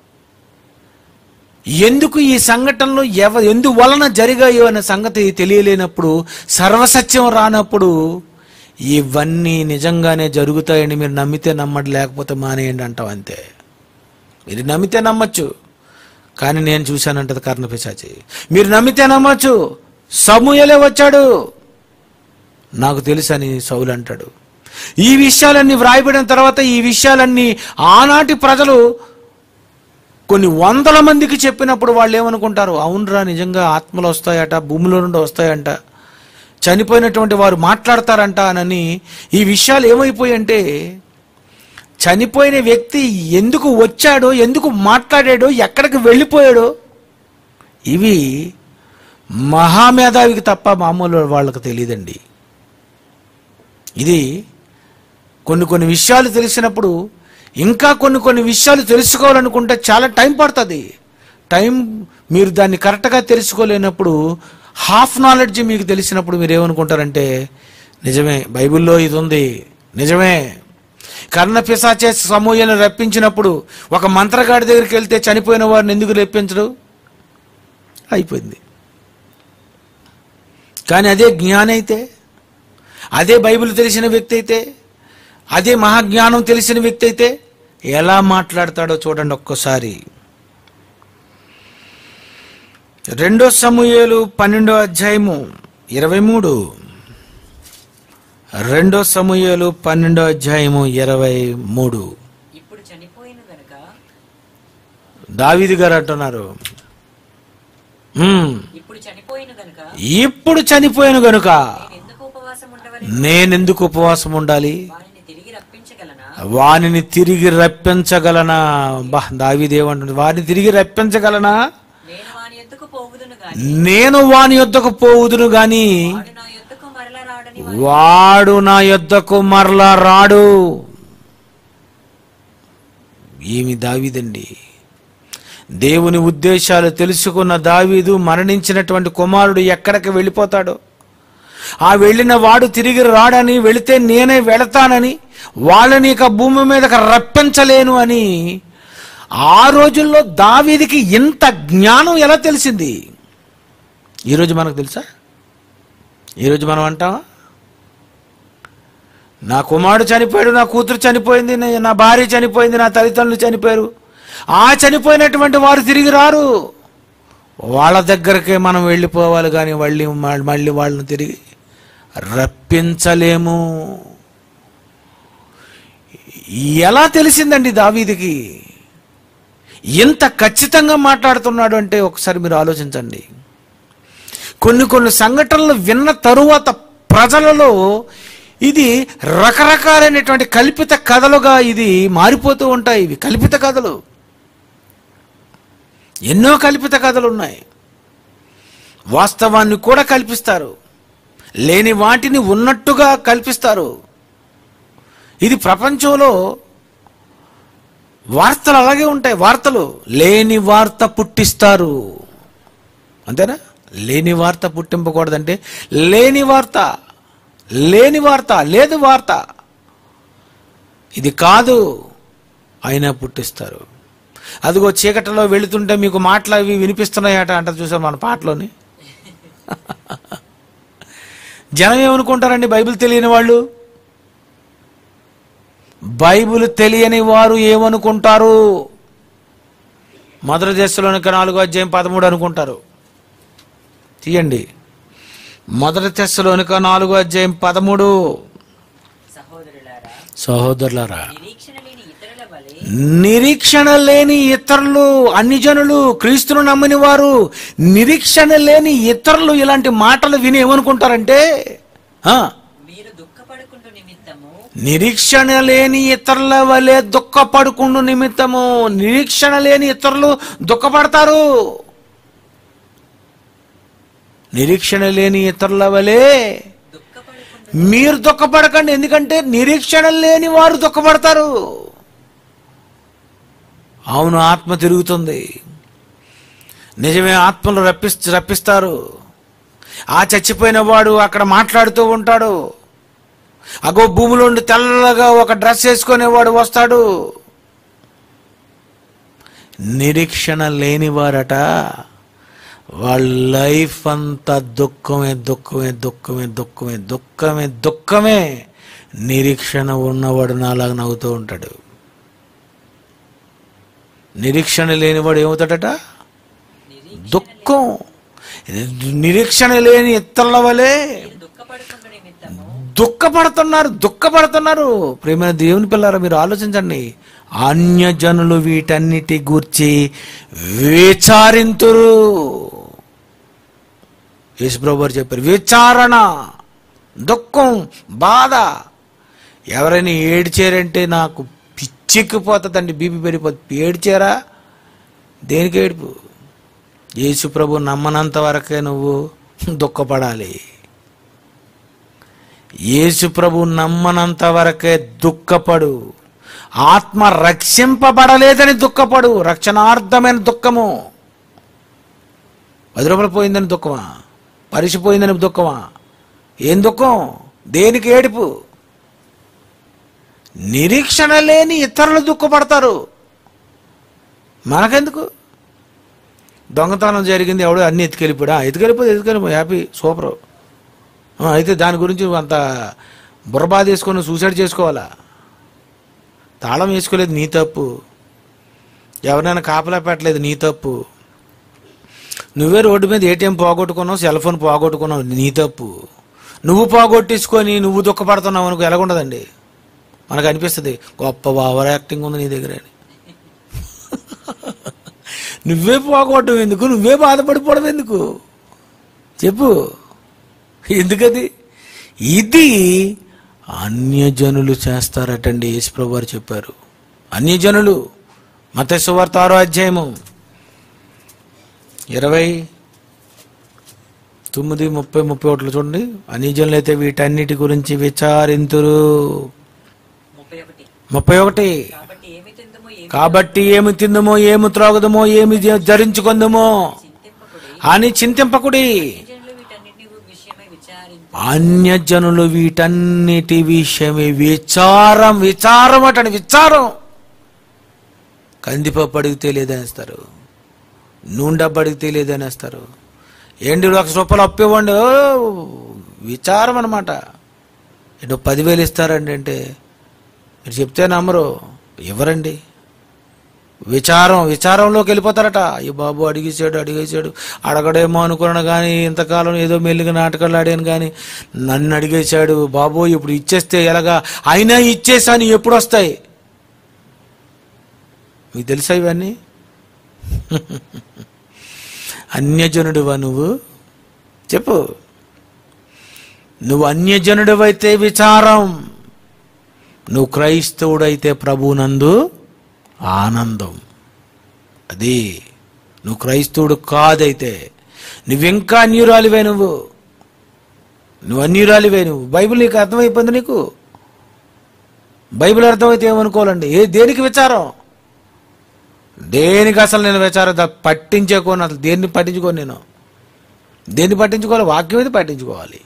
ఎందుకు ఈ సంఘటనలు ఎందువలన జరిగాయో అనే సంగతి తెలియలేనప్పుడు, సర్వసత్యం రానప్పుడు ఇవన్నీ నిజంగానే జరుగుతాయని మీరు నమ్మితే నమ్మడం, లేకపోతే మానేయండి అంటాం అంతే. మీరు నమ్మితే నమ్మచ్చు, కానీ నేను చూశానంటది కర్ణపిశాచి. మీరు నమ్మితే నమ్మచ్చు, సమూయేలే వచ్చాడు నాకు తెలుసని సౌలు అంటాడు. ఈ విషయాలన్నీ వ్రాయబడిన తర్వాత ఈ విషయాలన్నీ ఆనాటి ప్రజలు కొన్ని వందల మందికి చెప్పినప్పుడు వాళ్ళు ఏమనుకుంటారు? అవునరా, నిజంగా ఆత్మలు వస్తాయట, భూమిలో నుండి వస్తాయంట, చనిపోయినటువంటి వారు మాట్లాడతారంట అని. ఈ విషయాలు ఏమైపోయాయంటే, చనిపోయిన వ్యక్తి ఎందుకు వచ్చాడో, ఎందుకు మాట్లాడాడో, ఎక్కడికి వెళ్ళిపోయాడో, ఇవి మహామేధావికి తప్ప మామూలు వాళ్ళకి తెలియదండి. ఇది కొన్ని విషయాలు తెలిసినప్పుడు ఇంకా కొన్ని విషయాలు తెలుసుకోవాలనుకుంటే చాలా టైం పడుతుంది. మీరు దాన్ని కరెక్ట్గా తెలుసుకోలేనప్పుడు, హాఫ్ నాలెడ్జ్ మీకు తెలిసినప్పుడు మీరు ఏమనుకుంటారంటే, నిజమే బైబిల్లో ఇది ఉంది, నిజమే. కర్ణపిశాచే సమూయేలును రప్పించినప్పుడు ఒక మంత్రగాడి దగ్గరికి వెళ్తే చనిపోయిన వారిని ఎందుకు రప్పించడు? అయిపోయింది. కానీ అదే జ్ఞాని అయితే, అదే బైబిల్ తెలిసిన వ్యక్తి అయితే, అదే మహాజ్ఞానం తెలిసిన వ్యక్తి అయితే ఎలా మాట్లాడతాడో చూడండి ఒక్కసారి. 2 సమూయేలు 12:23. 2 సమూయేలు 12:23. ఇప్పుడు చనిపోయిన గనుక, దావీదు గారు అంటున్నారు, ఇప్పుడు చనిపోయిన గనుక నేనెందుకు ఉపవాసం ఉండాలి? వానిని తిరిగి రప్పించగలనా? దావీదు ఏమంటుంది? వారిని తిరిగి రప్పించగలనా? నేను వాని యొద్దకు పోవుదును గాని వాడు నా యొద్దకు మరలా రాడు. ఏమి దావీదండి! దేవుని ఉద్దేశాలు తెలుసుకున్న దావీదు మరణించినటువంటి కుమారుడు ఎక్కడికి వెళ్ళిపోతాడు? ఆ వెళ్ళిన వాడు తిరిగి రాడని, వెళితే నేనే వెళతానని, వాళ్ళని ఇక భూమి మీదకి రప్పించలేను అని ఆ రోజుల్లో దావీదుకి ఇంత జ్ఞానం ఎలా తెలిసింది? ఈరోజు మనకు తెలుసా? ఈరోజు మనం అంటామా, నా కుమారుడు చనిపోయాడు, నా కూతురు చనిపోయింది, నా భార్య చనిపోయింది, నా తల్లిదండ్రులు చనిపోయారు, ఆ చనిపోయినటువంటి వారు తిరిగి రారు, వాళ్ళ దగ్గరకే మనం వెళ్ళిపోవాలి, కానీ మళ్ళీ వాళ్ళని తిరిగి రప్పించలేము. ఎలా తెలిసిందండి దావీదుకి? ఎంత ఖచ్చితంగా మాట్లాడుతున్నాడు అంటే ఒకసారి మీరు ఆలోచించండి. కొన్ని సంఘటనలు విన్న తరువాత ప్రజలలో ఇది రకరకాలైనటువంటి కల్పిత కథలుగా ఇది మారిపోతూ ఉంటాయి. ఇవి కల్పిత కథలు, ఎన్నో కల్పిత కథలు ఉన్నాయి. వాస్తవాన్ని కూడా కల్పిస్తారు, లేని వాటిని ఉన్నట్టుగా కల్పిస్తారు. ఇది ప్రపంచంలో వార్తలు అలాగే ఉంటాయి. వార్తలు లేని వార్త పుట్టిస్తారు, అంతేనా? లేని వార్త పుట్టింపకూడదంటే లేని వార్త, లేని వార్త, లేదు వార్త, ఇది కాదు అయినా పుట్టిస్తారు. అదిగో చీకటిలో వెళుతుంటే మీకు మాటలు అవి వినిపిస్తున్నాయట అంటారు, చూసారు మన పాటలోని. జనం ఏమనుకుంటారండి బైబిల్ తెలియని వాళ్ళు? బైబిల్ తెలియని వారు ఏమనుకుంటారు? మొదటి దశలోనిక 4:13 అనుకుంటారు. తీయండి, మొదటి దశలోనిక 4:13. సహోదరులారా, నిరీక్షణ లేని ఇతరులు, అన్ని జనులు, క్రీస్తును నమ్మని వారు, నిరీక్షణ లేని ఇతరులు ఇలాంటి మాటలు విని ఏమనుకుంటారంటే, నిరీక్షణ లేని ఇతరుల వలె దుఃఖపడుకుండు నిమిత్తము. నిరీక్షణ లేని ఇతరులు దుఃఖపడతారు. నిరీక్షణ లేని ఇతరుల వలె మీరు దుఃఖపడకండి, ఎందుకంటే నిరీక్షణ లేని వారు దుఃఖపడతారు. అవును, ఆత్మ తిరుగుతుంది, నిజమే, ఆత్మలు రప్పిస్తారు. ఆ చచ్చిపోయిన వాడు అక్కడ మాట్లాడుతూ ఉంటాడు. అగో భూమిలో ఉండి తెల్లగా ఒక డ్రెస్ వేసుకునేవాడు వస్తాడు. నిరీక్షణ లేనివారట, వాళ్ళ లైఫ్ అంతా దుఃఖమే, దుఃఖమే, దుఃఖమే, దుఃఖమే, దుఃఖమే, దుఃఖమే. నిరీక్షణ ఉన్నవాడు నాలాగా నవ్వుతూ ఉంటాడు. నిరీక్షణ లేనివాడు ఏమవుతాడట? దుఃఖం. నిరీక్షణ లేని ఇతరుల వలె దుఃఖపడుతున్నారు. ప్రేమైన దేవుని పిల్లారా, మీరు ఆలోచించండి. అన్యజనులు వీటన్నిటి గూర్చి విచారింతురు. యేసుప్రభువు వారు చెప్పారు, విచారణ, దుఃఖం, బాధ. ఎవరైనా ఏడ్చారంటే నాకు పిచ్చెక్కిపోతుందండి, బీపీ పెరిగిపోతుంది. ఏడ్చారా? దేనికి ఏడుపు? యేసుప్రభు నమ్మనంత వరకే నువ్వు దుఃఖపడాలి. యేసుప్రభు నమ్మనంత వరకే దుఃఖపడు. ఆత్మ రక్షింపబడలేదని దుఃఖపడు. రక్షణార్థమైన దుఃఖము. 10 రూపాయలు పోయిందని దుఃఖమా? పరిసిపోయిందని దుఃఖమా? ఏం దుఃఖం? దేనికి ఏడుపు? నిరీక్షణ లేని ఇతరులు దుఃఖపడతారు. మనకెందుకు? దొంగతనం జరిగింది, ఎవడో అన్ని ఎత్తుకెళ్ళిపోయి హ్యాపీ, సూపర్. అయితే దాని గురించి అంత బుర్రబాద వేసుకొని సూసైడ్ చేసుకోవాలా? తాళం వేసుకోలేదు, నీ తప్పు. ఎవరైనా కాపలా పెట్టలేదు, నీ తప్పు. నువ్వే రోడ్డు మీద ఏటీఎం పోగొట్టుకున్నావు, సెల్ ఫోన్ పోగొట్టుకున్నావు, నీ తప్పు. నువ్వు పోగొట్టేసుకొని నువ్వు దుఃఖపడుతున్నావు అనుకో, ఎలాగుండదండి? మనకు అనిపిస్తుంది గొప్ప ఓవర్ యాక్టింగ్ ఉంది నీ దగ్గర అని. నువ్వే పోగొట్టడం ఎందుకు? నువ్వే బాధపడిపోవడం ఎందుకు? చెప్పు, ఎందుకది? ఇది అన్యజనులు చేస్తారటండి. యేసుప్రభువు వారు చెప్పారు, అన్యజనులు. మత్తయి సువార్త 6:29-30-31 చూడండి. అన్యజనులు అయితే వీటన్నిటి గురించి విచారింతురు. 31. కాబట్టి ఏమి తిందుమో, ఏమి త్రాగుదమో, ఏమి ధరించుకుందుమో అని చింతింపకుడి. అన్యజనులు వీటన్నిటి విషయమే విచారం అటండి, విచారం. కందిపప్పు అడిగితే లేదనేస్తారు, నూనె డబ్బు అడిగితే లేదనేస్తారు. ఏంటి 1,00,000 రూపాయలు అప్పు ఇవ్వండి, విచారం అనమాట. ఏంటో 10,000 ఇస్తారండి అంటే మీరు చెప్తే నమ్మరు, ఇవ్వరండి. విచారంలోకి వెళ్ళిపోతారట. అయ్యో బాబు అడిగేశాడు, అడగడేమో అనుకున్నాను కానీ ఇంతకాలం ఏదో మెల్లిగా నాటకాలు ఆడాను కానీ నన్ను అడిగేశాడు బాబు, ఇప్పుడు ఇచ్చేస్తే ఎలాగా? అయినా ఇచ్చేసాను, ఎప్పుడు వస్తాయి? మీకు తెలుసా ఇవన్నీ? అన్యజనుడువా నువ్వు? చెప్పు. నువ్వు అన్యజనుడివైతే విచారం, నువ్వు క్రైస్తవుడైతే ప్రభునందు ఆనందం. అది నువ్వు క్రైస్తవుడు కాదైతే నువ్వింకా అన్యురాలివే. నువ్వు అన్యురాలివే. బైబిల్ నీకు అర్థమైపోయింది. నీకు బైబిల్ అర్థమైతే ఏమనుకోవాలండి? దేనికి విచారం? దేనికి అసలు నేను పట్టించుకోను, అసలు దేన్ని పట్టించుకోను నేను. దేన్ని పట్టించుకోవాలి? వాక్యం మీద పట్టించుకోవాలి,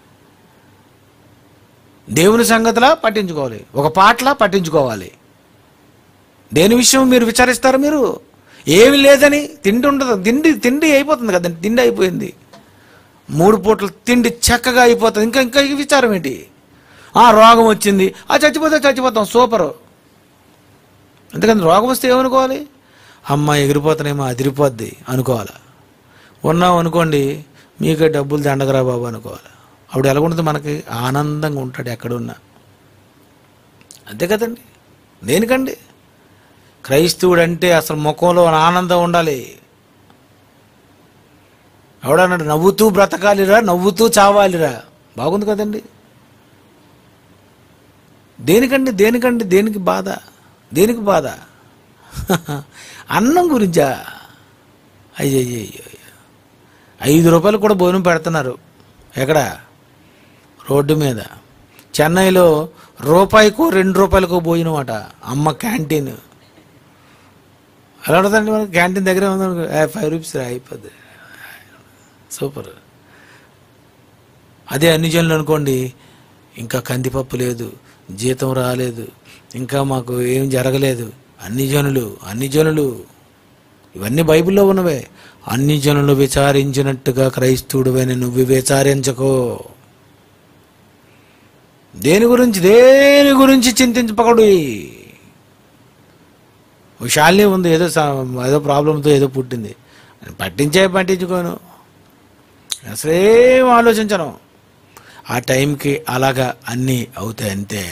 దేవుని సంగతిలా పట్టించుకోవాలి, ఒక పాటలా పట్టించుకోవాలి. దేని విషయం మీరు విచారిస్తారు? మీరు ఏమి లేదని తిండి ఉండదు, తిండి అయిపోతుంది కదండి, తిండి అయిపోయింది, 3 పూటలు తిండి చక్కగా అయిపోతుంది, ఇంకా ఇంకా విచారం ఏంటి? రోగం వచ్చింది, చచ్చిపోతాం, సూపరు. అందుకని రోగం వస్తే ఏమనుకోవాలి? అమ్మ ఎగిరిపోతానేమో, అదిరిపోద్ది అనుకోవాలి. ఉన్నాం అనుకోండి, మీకే డబ్బులు దండగరా బాబు అనుకోవాలి. అప్పుడు ఎలాగుంటుంది? మనకి ఆనందంగా ఉంటాడు ఎక్కడున్నా. అంతే కదండి. దేనికండి? క్రైస్తవుడు అంటే అసలు ముఖంలో ఆనందం ఉండాలి. ఎవడన్నాడు నవ్వుతూ బ్రతకాలిరా, నవ్వుతూ చావాలిరా? బాగుంది కదండి. దేనికి బాధ? దేనికి బాధ? అన్నం గురించా? అయ్యయ్యో, 5 రూపాయలు కూడా భోజనం పెడుతున్నారు. ఎక్కడ? రోడ్డు మీద. చెన్నైలో రూపాయికో 2 రూపాయలకో భోజనం అట. అమ్మ క్యాంటీన్ ఎలా ఉంటుందండి? మనకి క్యాంటీన్ దగ్గరే ఉంది, 5 రూపీస్ అయిపోద్ది, సూపర్. అదే అన్ని జనులు అనుకోండి, ఇంకా కందిపప్పు లేదు, జీతం రాలేదు, ఇంకా మాకు ఏం జరగలేదు. అన్ని జనులు ఇవన్నీ బైబిల్లో ఉన్నవే. అన్ని జనులు విచారించినట్టుగా క్రైస్తవుడివైన నువ్వు విచారించకో. దేని గురించి చింతించపకడు. శాలిని ఉంది, ఏదో ప్రాబ్లంతో ఏదో పుట్టింది, పట్టించుకోను, అసలేం ఆలోచించను. ఆ టైంకి అలాగా అన్నీ అవుతాయి అంతే.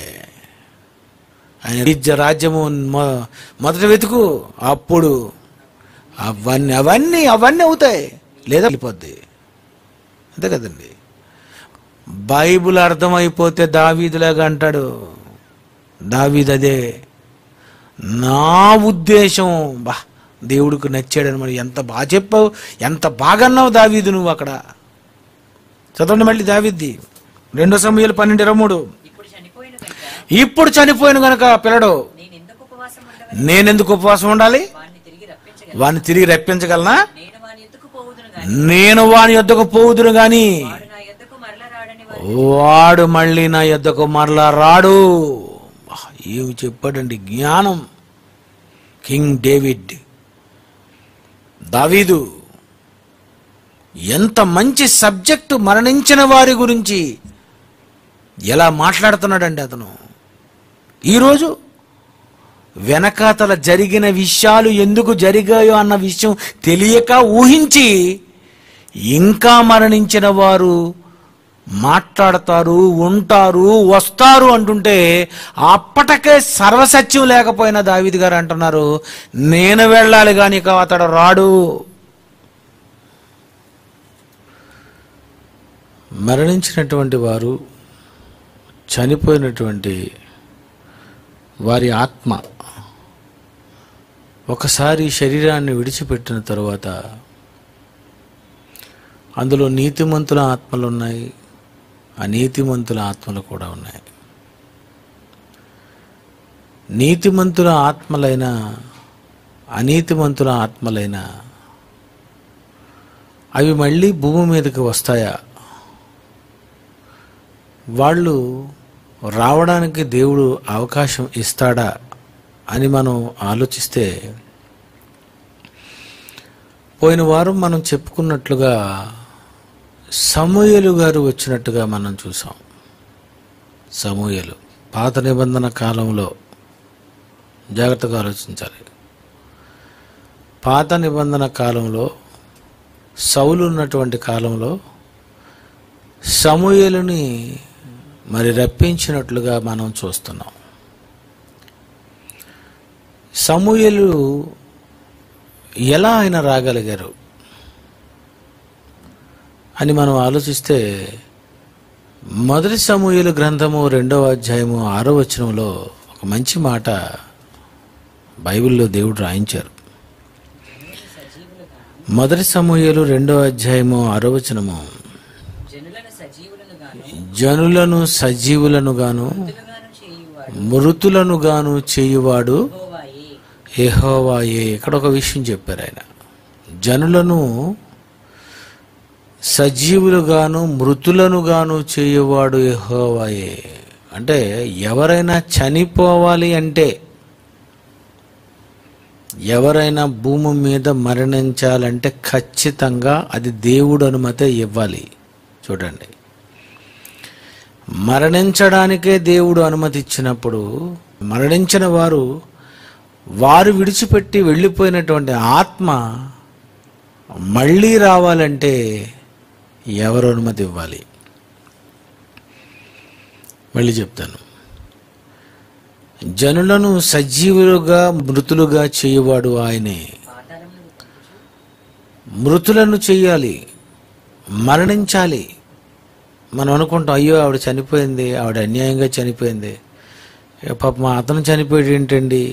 ఆయన రాజ్యము మొదట వెతుకు, అప్పుడు అవన్నీ అవుతాయి, లేదా వెళ్ళిపోద్ది. అంతే కదండి. బైబిల్ అర్థమైపోతే దావీదులాగా అంటాడు. దావీదు అదే నా ఉద్దేశం. దేవుడికి నచ్చాడని. మరి ఎంత బాగా చెప్పావు, ఎంత బాగా అన్నావు దావీదు నువ్వు అక్కడ. చదవండి మళ్ళీ దావీదుది 2 సమూయేలు 12:23. ఇప్పుడు చనిపోయిన గనక పిల్లడు నేనెందుకు ఉపవాసం ఉండాలి? వాడిని తిరిగి రప్పించగలనా? నేను వాని యొద్దకు పోవుదును గాని వాడు మళ్ళీ నా యొద్దకు మరలా రాడు. ఏమి చెప్పాడండి జ్ఞానం. కింగ్ డేవిడ్, దావీదు ఎంత మంచి సబ్జెక్టు. మరణించిన వారి గురించి ఎలా మాట్లాడుతున్నాడండి అతను. ఈరోజు వెనకాతల జరిగిన విషయాలు ఎందుకు జరిగాయో అన్న విషయం తెలియక ఊహించి ఇంకా మరణించిన వారు మాట్లాడతారు, ఉంటారు, వస్తారు అంటుంటే అప్పటికే సర్వసత్యం లేకపోయినా దావీదు గారు అంటున్నారు, నేను వెళ్ళాలి కానీ ఇక అతడు రాడు. మరణించినటువంటి వారు, చనిపోయినటువంటి వారి ఆత్మ ఒకసారి శరీరాన్ని విడిచిపెట్టిన తరువాత అందులో నీతిమంతుల ఆత్మలు ఉన్నాయి, అనీతిమంతుల ఆత్మలు కూడా ఉన్నాయి. నీతిమంతుల ఆత్మలైన అనీతిమంతుల ఆత్మలైన అవి మళ్ళీ భూమి మీదకి వస్తాయా? వాళ్ళు రావడానికి దేవుడు అవకాశం ఇస్తాడా అని మనం ఆలోచిస్తే, పోయిన వారం మనం చెప్పుకున్నట్లుగా సమూయేలు గారు వచ్చినట్టుగా మనం చూసాం. సమూయేలు పాత నిబంధన కాలంలో, జాగ్రత్తగా ఆలోచించాలి, పాత నిబంధన కాలంలో సౌలు ఉన్నటువంటి కాలంలో సమూయేలుని మరి రప్పించినట్లుగా మనం చూస్తున్నాం. సమూయేలు ఎలా ఆయన రాగలిగారు అని మనం ఆలోచిస్తే, మొదటి సమూయేలు గ్రంథము 2వ అధ్యాయము 6వ వచనంలో ఒక మంచి మాట బైబిల్లో దేవుడు రాయించారు. మొదటి సమూయేలు 2వ అధ్యాయము 6వ వచనము, జనులను సజీవులను గాను మృతులను గాను చేయువాడు యెహోవాయే. ఇక్కడ ఒక విషయం చెప్పారు ఆయన, జనులను సజీవులుగాను మృతులనుగాను చేయువాడు యెహోవాయే. అంటే ఎవరైనా చనిపోవాలి అంటే, ఎవరైనా భూమి మీద మరణించాలంటే ఖచ్చితంగా అది దేవుడు అనుమతి ఇవ్వాలి. చూడండి, మరణించడానికే దేవుడు అనుమతి ఇచ్చినప్పుడు, మరణించిన వారు విడిచిపెట్టి వెళ్ళిపోయినటువంటి ఆత్మ మళ్ళీ రావాలంటే ఎవరు అనుమతి ఇవ్వాలి? మళ్ళీ చెప్తాను, జనులను సజీవులుగా మృతులుగా చేయువాడు ఆయనే. మృతులను చెయ్యాలి, మరణించాలి. మనం అనుకుంటాం, అయ్యో ఆవిడ చనిపోయింది, ఆవిడ అన్యాయంగా చనిపోయింది, పాపం అతను చనిపోయాడు ఏంటండి.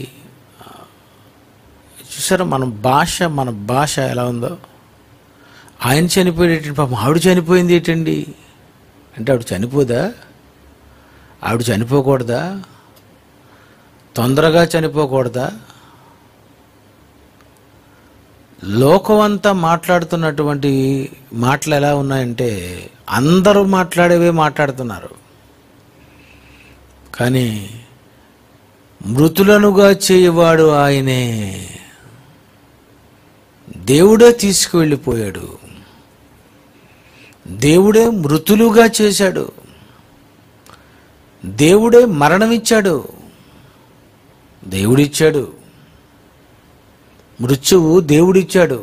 చూసారా మన భాష ఎలా ఉందో. ఆయన చనిపోయేటండి, పాపం ఆవిడ చనిపోయింది ఏంటండి అంటే, ఆవిడ చనిపోదా? ఆవిడ చనిపోకూడదా? తొందరగా చనిపోకూడదా? లోకం అంతా మాట్లాడుతున్నటువంటి మాటలు ఎలా ఉన్నాయంటే, అందరూ మాట్లాడేవే మాట్లాడుతున్నారు. కానీ మృతులనుగా చేయవాడు ఆయనే. దేవుడే తీసుకువెళ్ళిపోయాడు, దేవుడే మృతులుగా చేశాడు, దేవుడే మరణమిచ్చాడు, దేవుడిచ్చాడు. మృత్యువు దేవుడిచ్చాడు.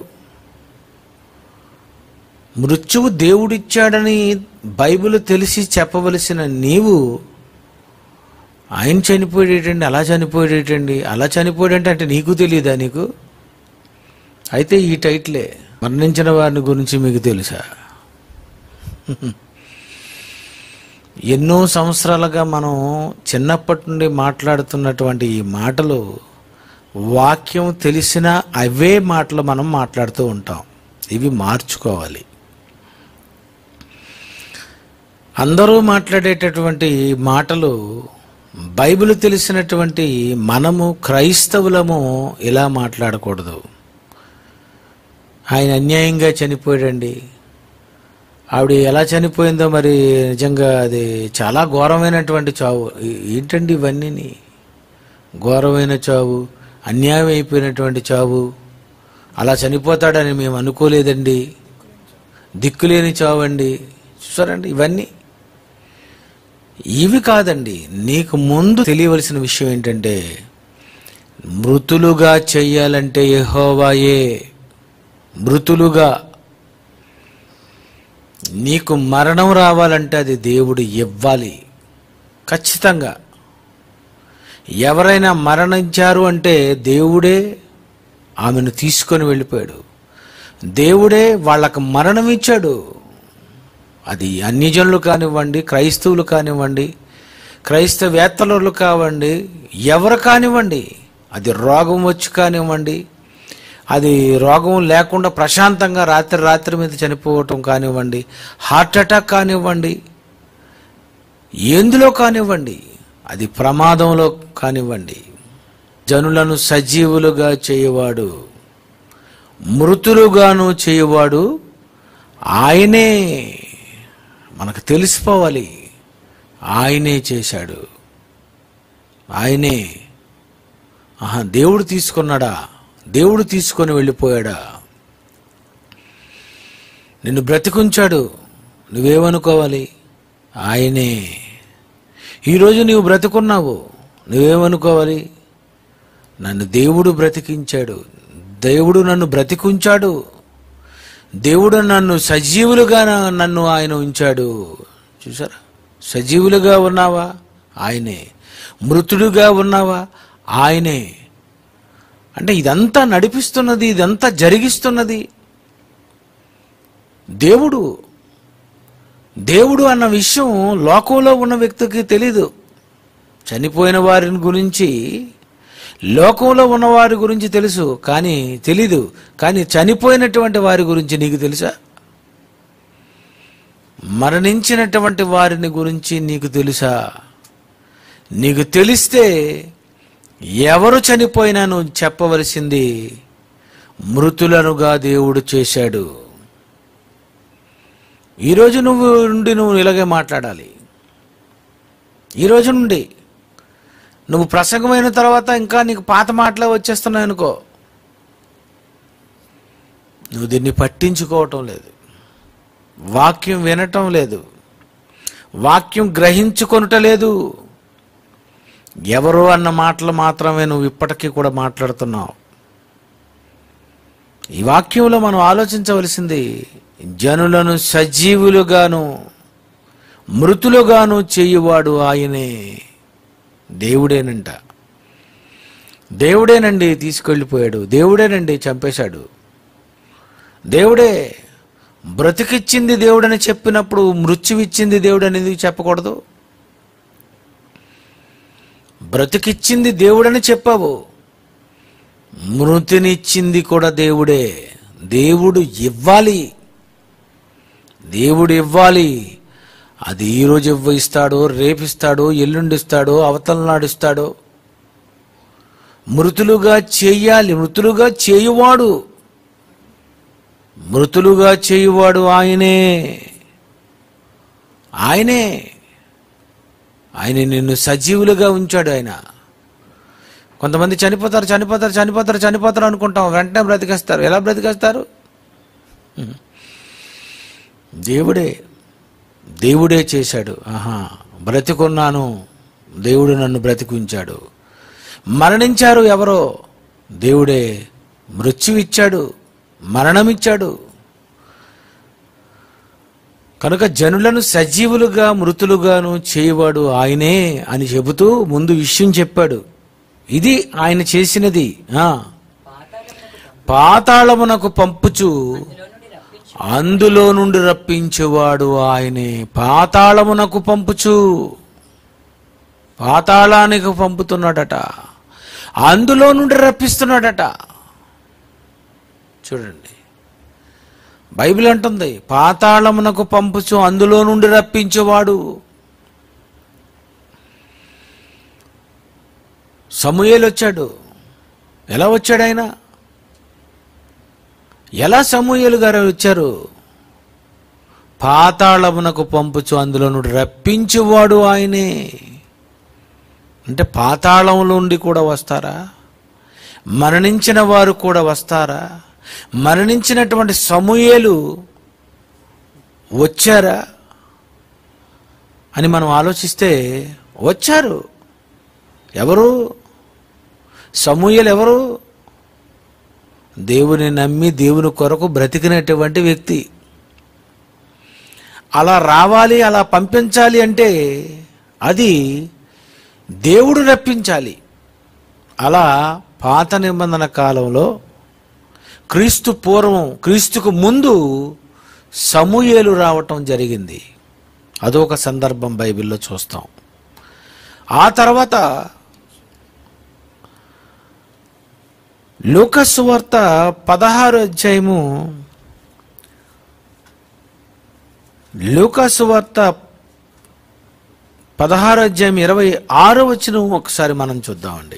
మృత్యువు దేవుడిచ్చాడని బైబిల్ తెలిసి చెప్పవలసిన నీవు, ఆయన చనిపోయేటండి, అలా చనిపోయేటండి, అలా చనిపోయాడంటే అంటే నీకు తెలియదా? నీకు అయితే ఈ టైటిలే, మరణించిన వారిని గురించి మీకు తెలుసా? ఎన్నో సంవత్సరాలుగా మనం చిన్నప్పటి నుండి మాట్లాడుతున్నటువంటి ఈ మాటలు, వాక్యం తెలిసిన అవే మాటలు మనం మాట్లాడుతూ ఉంటాం. ఇవి మార్చుకోవాలి. అందరూ మాట్లాడేటటువంటి మాటలు, బైబిల్ తెలిసినటువంటి మనము క్రైస్తవులము ఇలా మాట్లాడకూడదు. ఆయన అన్యాయంగా చనిపోయాడండి, ఆవిడ ఎలా చనిపోయిందో మరి నిజంగా అది చాలా ఘోరమైనటువంటి చావు. ఏంటండి ఇవన్నీ? ఘోరమైన చావు, అన్యాయం అయిపోయినటువంటి చావు, అలా చనిపోతాడని మేము అనుకోలేదండి, దిక్కులేని చావు అండి. చూసారండి, ఇవి కాదండి. నీకు ముందు తెలియవలసిన విషయం ఏంటంటే, మృతులుగా చెయ్యాలంటే యెహోవాయే. మృతులుగా, నీకు మరణం రావాలంటే అది దేవుడు ఇవ్వాలి ఖచ్చితంగా. ఎవరైనా మరణించారు అంటే దేవుడే ఆమెను తీసుకొని వెళ్ళిపోయాడు, దేవుడే వాళ్ళకు మరణం ఇచ్చాడు. అది అన్యజనులు కానివ్వండి, క్రైస్తవులు కానివ్వండి, క్రైస్తవేత్తలు కావండి, ఎవరు కానివ్వండి, అది రోగం వచ్చి కానివ్వండి, అది రోగం లేకుండా ప్రశాంతంగా రాత్రి మీద చనిపోవటం కానివ్వండి, హార్ట్ అటాక్ కానివ్వండి, ఎందులో కానివ్వండి, అది ప్రమాదంలో కానివ్వండి, జనులను సజీవులుగా చేయవాడు, మృతులుగాను చేయవాడు ఆయనే. మనకు తెలిసిపోవాలి, ఆయనే చేశాడు, ఆయనే. దేవుడు తీసుకున్నాడా? దేవుడు తీసుకొని వెళ్ళిపోయాడా? నిన్ను బ్రతికుంచాడు, నువ్వేమనుకోవాలి? ఆయనే. ఈరోజు నీవు బ్రతుకున్నావు, నువ్వేమనుకోవాలి? నన్ను దేవుడు బ్రతికించాడు, దేవుడు నన్ను బ్రతికుంచాడు, దేవుడు నన్ను సజీవులుగా నన్ను ఆయన ఉంచాడు. చూసారా, సజీవులుగా ఉన్నావా? ఆయనే. మృతుడుగా ఉన్నావా? ఆయనే. అంటే ఇదంతా నడిపిస్తున్నది, ఇదంతా జరిగిస్తున్నది దేవుడు. దేవుడు అన్న విషయం లోకంలో ఉన్న వ్యక్తికి తెలీదు. చనిపోయిన వారిని గురించి లోకంలో ఉన్నవారి గురించి తెలుసు, కానీ తెలీదు. కానీ చనిపోయినటువంటి వారి గురించి నీకు తెలుసా? మరణించినటువంటి వారిని గురించి నీకు తెలుసా? నీకు తెలిస్తే ఎవరు చనిపోయినా నువ్వు చెప్పవలసింది మృతులనుగా దేవుడు చేశాడు. ఈరోజు నువ్వు ఇలాగే మాట్లాడాలి. ఈరోజు నుండి నువ్వు ప్రసంగమైన తర్వాత ఇంకా నీకు పాత మాటలే వచ్చేస్తున్నాయి అనుకో, నువ్వు దీన్ని పట్టించుకోవటం లేదు, వాక్యం వినటం లేదు, వాక్యం గ్రహించుకొనుట లేదు. ఎవరో అన్న మాటలు మాత్రమే నువ్వు ఇప్పటికీ కూడా మాట్లాడుతున్నావు. ఈ వాక్యంలో మనం ఆలోచించవలసింది, జనులను సజీవులుగాను మృతులుగాను చేయువాడు ఆయనే. దేవుడేనంట. దేవుడేనండి తీసుకెళ్ళిపోయాడు, దేవుడేనండి చంపేశాడు, దేవుడే బ్రతికిచ్చింది దేవుడని చెప్పినప్పుడు మృత్యువిచ్చింది దేవుడు అని ఎందుకు చెప్పకూడదు? బ్రతికిచ్చింది దేవుడని చెప్పావు, మృతినిచ్చింది కూడా దేవుడే. దేవుడు ఇవ్వాలి, దేవుడు ఇవ్వాలి. అది ఈరోజు ఇస్తాడో, రేపిస్తాడో, ఎల్లుండిస్తాడో, అవతల నాడిస్తాడో. మృతులుగా చేయాలి, మృతులుగా చేయువాడు, మృతులుగా చేయువాడు ఆయనే. ఆయనే ఆయన నిన్ను సజీవులుగా ఉంచాడు. ఆయన కొంతమంది చనిపోతారు చనిపోతారు చనిపోతారు చనిపోతారు అనుకుంటాం, వెంటనే బ్రతికేస్తారు. ఎలా బ్రతికేస్తారు? దేవుడే చేశాడు. బ్రతికున్నాను, దేవుడు నన్ను బ్రతికించాడు. మరణించారు ఎవరో, దేవుడే మృత్యువిచ్చాడు, మరణమిచ్చాడు. కనుక జనులను సజీవులుగా మృతులుగాను చేయవాడు ఆయనే అని చెబుతూ ముందు విషయం చెప్పాడు. ఇది ఆయన చేసినది. పాతాళమునకు పంపుచు అందులో నుండి రప్పించేవాడు ఆయనే. పాతాళమునకు పంపుచు, పాతాళానికి పంపుతున్నాడట, అందులో నుండి రప్పిస్తున్నాడట. చూడండి, బైబిల్ అంటుంది పాతాళమునకు పంపుచు అందులో నుండి రప్పించేవాడు. సమూయేలు వచ్చాడు. ఎలా వచ్చాడు ఆయన? ఎలా సమూయేలు గారు వచ్చారు? పాతాళమునకు పంపుచు అందులో నుండి రప్పించేవాడు ఆయనే. అంటే పాతాళంలో నుండి కూడా వస్తారా? మరణించిన వారు కూడా వస్తారా? మరణించినటువంటి సమూయేలు వచ్చారా అని మనం ఆలోచిస్తే వచ్చారు. ఎవరు సమూయేలు? ఎవరు? దేవుని నమ్మి దేవుని కొరకు బ్రతికినటువంటి వ్యక్తి. అలా రావాలి, అలా పంపించాలి అంటే అది దేవుడు రప్పించాలి. అలా పాత నిబంధన కాలంలో క్రీస్తు పూర్వం, క్రీస్తుకు ముందు సమూయేలు రావటం జరిగింది. అదొక సందర్భం బైబిల్లో చూస్తాం. ఆ తర్వాత లూకా సువార్త 16వ అధ్యాయము, లూకా సువార్త 16వ అధ్యాయం 26వ వచనం ఒకసారి మనం చూద్దామండి.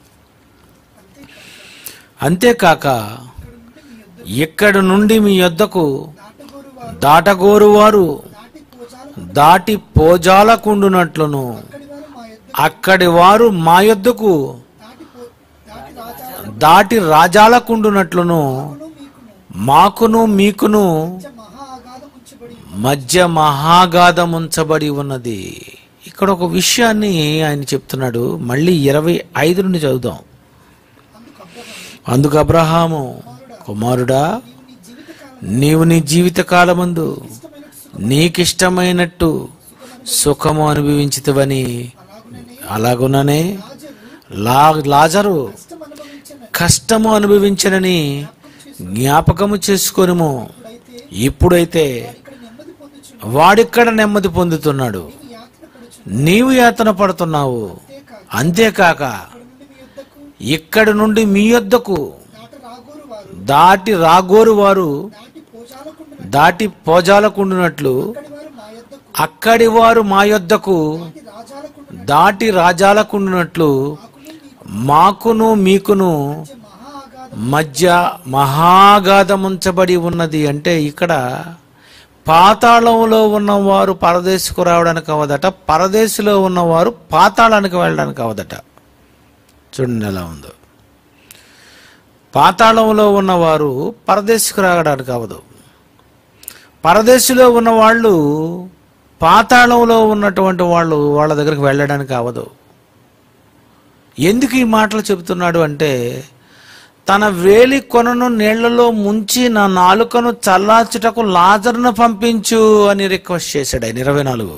అంతేకాక ఇక్కడ నుండి మీ యొద్దకు దాటగోరువారు దాటి పోజాలకుండునట్లును అక్కడి వారు మా యొద్దకు దాటి రాజాలకుండునట్లును మాకును మీకును మధ్య మహాగాధముంచబడి ఉన్నది. ఇక్కడ ఒక విషయాన్ని ఆయన చెప్తున్నాడు. మళ్ళీ 25 నుండి చదువుదాం. అందుకు అబ్రహాము, కుమారుడా, నీవు నీ జీవిత కాలమందు నీకిష్టమైనట్టు సుఖము అనుభవించితివని, అలాగుననే లాజరు కష్టము అనుభవించనని జ్ఞాపకము చేసుకొనుము. ఇప్పుడైతే వాడిక్కడ నెమ్మది పొందుతున్నాడు, నీవు యాతన పడుతున్నావు. అంతేకాక ఇక్కడి నుండి మీ యొద్దకు దాటి రాగోరు వారు దాటి పోజాలకుండునట్లు అక్కడి వారు మా యొద్దకు దాటి రాజాలకుండునట్లు మాకును మీకును మధ్య మహాగాధముంచబడి ఉన్నది. అంటే ఇక్కడ పాతాళంలో ఉన్నవారు పరదేశకు రావడానికి అవదట, పరదేశంలో ఉన్నవారు పాతాళానికి వెళ్ళడానికి అవదట. చూడండి ఎలా ఉందో. పాతాళంలో ఉన్నవారు పరదేశకు రావడానికి అవదు, పరదేశంలో ఉన్నవాళ్ళు పాతాళంలో ఉన్నటువంటి వాళ్ళ దగ్గరికి వెళ్ళడానికి అవదు. ఎందుకు ఈ మాటలు చెబుతున్నాడు అంటే, తన వేలి కొనను నీళ్లలో ముంచి నా నాలుకను చల్లార్చుటకు లాజరును పంపించు అని రిక్వెస్ట్ చేశాడు ఆయన. 24.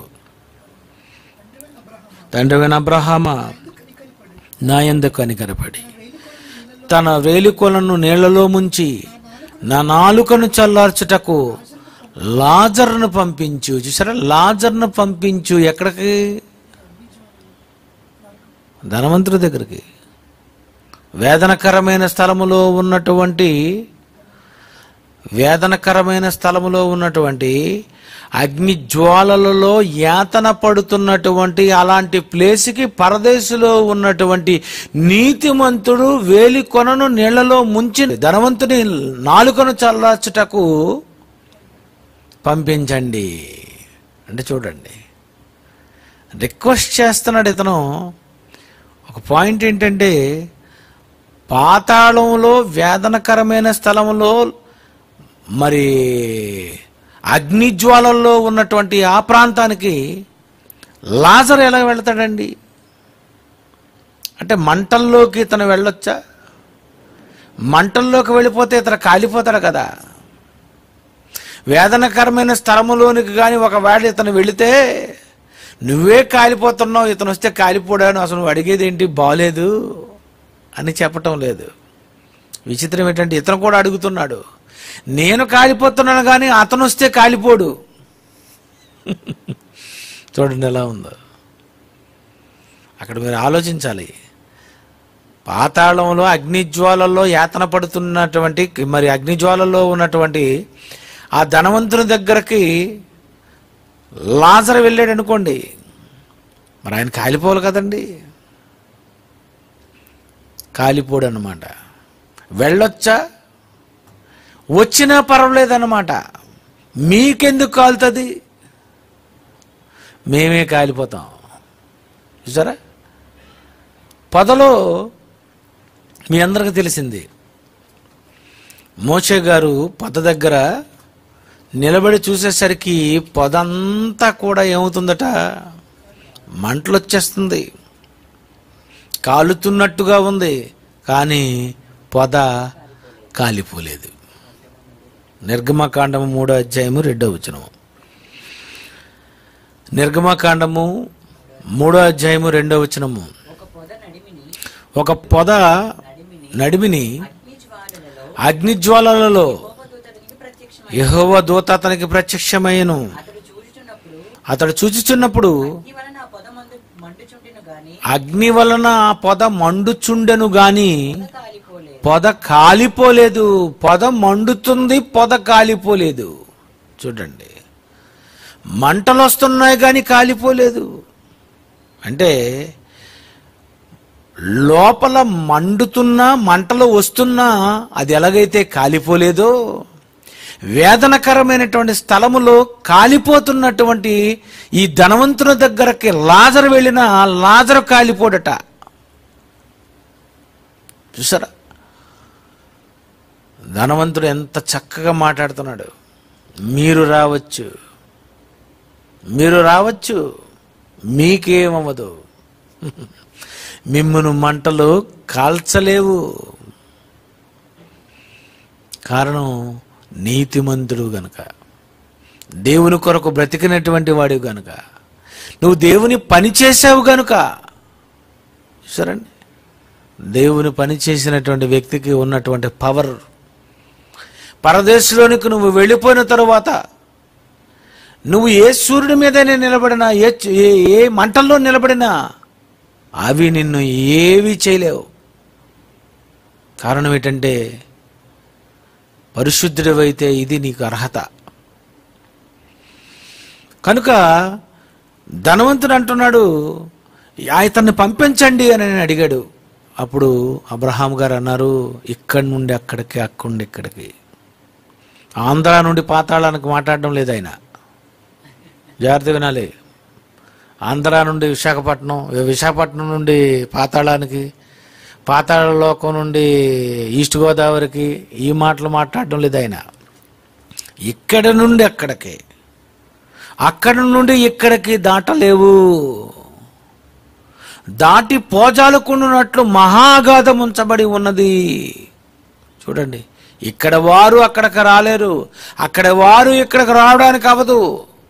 తండ్రివైన అబ్రహామా, నా యందు కనికరపడి తన వేలి కొనను నీళ్లలో ముంచి నా నాలుకను చల్లార్చుటకు లాజరును పంపించు. చూసారా, లాజరును పంపించు. ఎక్కడికి? ధనవంతుడి దగ్గరికి. వేదనకరమైన స్థలములో ఉన్నటువంటి అగ్ని జ్వాలలలో యాతన పడుతున్నటువంటి అలాంటి ప్లేస్కి పరదేశంలో ఉన్నటువంటి నీతిమంతుడు వేలి కొనను నీళ్లలో ముంచి ధనవంతుని నాలుకను చల్లార్చుటకు పంపించండి అంటే చూడండి, రిక్వెస్ట్ చేస్తున్నాడు ఇతను. ఒక పాయింట్ ఏంటంటే, పాతాళంలో వేదనకరమైన స్థలంలో మరి అగ్నిజ్వాలల్లో ఉన్నటువంటి ఆ ప్రాంతానికి లాజరు ఎలా వెళ్తాడండి? అంటే మంటల్లోకి ఇతను వెళ్ళొచ్చా? మంటల్లోకి వెళ్ళిపోతే ఇతను కాలిపోతాడు కదా. వేదనకరమైన స్థలములోనికి కానీ ఒకవేళ ఇతను వెళితే, నువ్వే కాలిపోతున్నావు, ఇతను వస్తే కాలిపోడాను, అసలు నువ్వు అడిగేది ఏంటి, బాలేదు అని చెప్పటం లేదు. విచిత్రం ఏంటంటే, ఇతను కూడా అడుగుతున్నాడు, నేను కాలిపోతున్నాను కానీ అతను వస్తే కాలిపోడు. చూడండి ఎలా ఉందో. అక్కడ మీరు ఆలోచించాలి. పాతాళంలో అగ్నిజ్వాలల్లో యాతన పడుతున్నటువంటి, మరి అగ్నిజ్వాలల్లో ఉన్నటువంటి ఆ ధనవంతుని దగ్గరకి లాజరు వెళ్ళాడు అనుకోండి, మరి ఆయన కాలిపోవాలి కదండి. కాలిపోడు అన్నమాట. వెళ్ళొచ్చా? వచ్చినా పర్వాలేదన్నమాట. మీకెందుకు కాలుతుంది? మేమే కాలిపోతాం. చూసారా, పొదలో మీ అందరికి తెలిసింది, మోషే గారు పొద దగ్గర నిలబడి చూసేసరికి పొదంతా కూడా ఏమవుతుందట, మంటలు వచ్చేస్తుంది, కాలుతున్నట్టుగా ఉంది, కానీ పొద కాలిపోలేదు. నిర్గమకాండము 3వ అధ్యాయము 2వ వచనము. నిర్గమకాండము 3వ అధ్యాయము 2వ వచనము. ఒక పొద నడిమిని అగ్నిజ్వాలలలో యెహోవా దూత అతనికి ప్రత్యక్షమయ్యెను. అతడు చూచుచున్నప్పుడు అగ్ని వలన ఆ పొద మండుచుండెను గాని పొద కాలిపోలేదు. పొద మండుతుంది, పొద కాలిపోలేదు. చూడండి, మంటలు వస్తున్నాయి కానీ కాలిపోలేదు. అంటే లోపల మండుతున్నా, మంటలు వస్తున్నా అది ఎలాగైతే కాలిపోలేదో, వేదనకరమైనటువంటి స్థలములో కాలిపోతున్నటువంటి ఈ ధనవంతుని దగ్గరకి లాజరు వెళ్ళిన లాజరు కాలిపోడట. చూసారా, ధనవంతుడు ఎంత చక్కగా మాట్లాడుతున్నాడు. మీరు రావచ్చు, మీకేమవ్వదు, మిమ్మును మంటలు కాల్చలేవు. కారణం నీతిమంతుడు గనుక, దేవుని కొరకు బ్రతికినటువంటి వాడివి గనుక, నువ్వు దేవుని పని చేసావు గనుక. చూసారండి, దేవుని పని చేసినటువంటి వ్యక్తికి ఉన్నటువంటి పవర్. పరదేశంలోనికి నువ్వు వెళ్ళిపోయిన తరువాత నువ్వు ఏ సూర్యుడి మీదనే నిలబడినా, ఏ మంటల్లో నిలబడినా అవి నిన్ను ఏవి చేయలేవు. కారణం ఏంటంటే, పరిశుద్ధుడివైతే ఇది నీకు అర్హత. కనుక ధనవంతుడు అంటున్నాడు, ఇతన్ని పంపించండి అని నేను అడిగాడు. అప్పుడు అబ్రహాం గారు అన్నారు, ఇక్కడి నుండి అక్కడికి, అక్కడి నుండి ఇక్కడికి. ఆంధ్ర నుండి పాతాళానికి మాట్లాడడం లేదు ఆయన. జాగ్రత్త వినాలి. ఆంధ్ర నుండి విశాఖపట్నం, విశాఖపట్నం నుండి పాతాళానికి, పాతాళ లోకం నుండి ఈస్ట్ గోదావరికి ఈ మాటలు మాట్లాడడం లేదు ఆయన. ఇక్కడి నుండి అక్కడికి, అక్కడి నుండి ఇక్కడికి దాటలేవు. దాటి పోజాలకుండునట్లు మహాగాధం ఉంచబడి ఉన్నది. చూడండి, ఇక్కడ వారు అక్కడికి రాలేరు, అక్కడ వారు ఇక్కడికి రావడానికి అవ్వదు.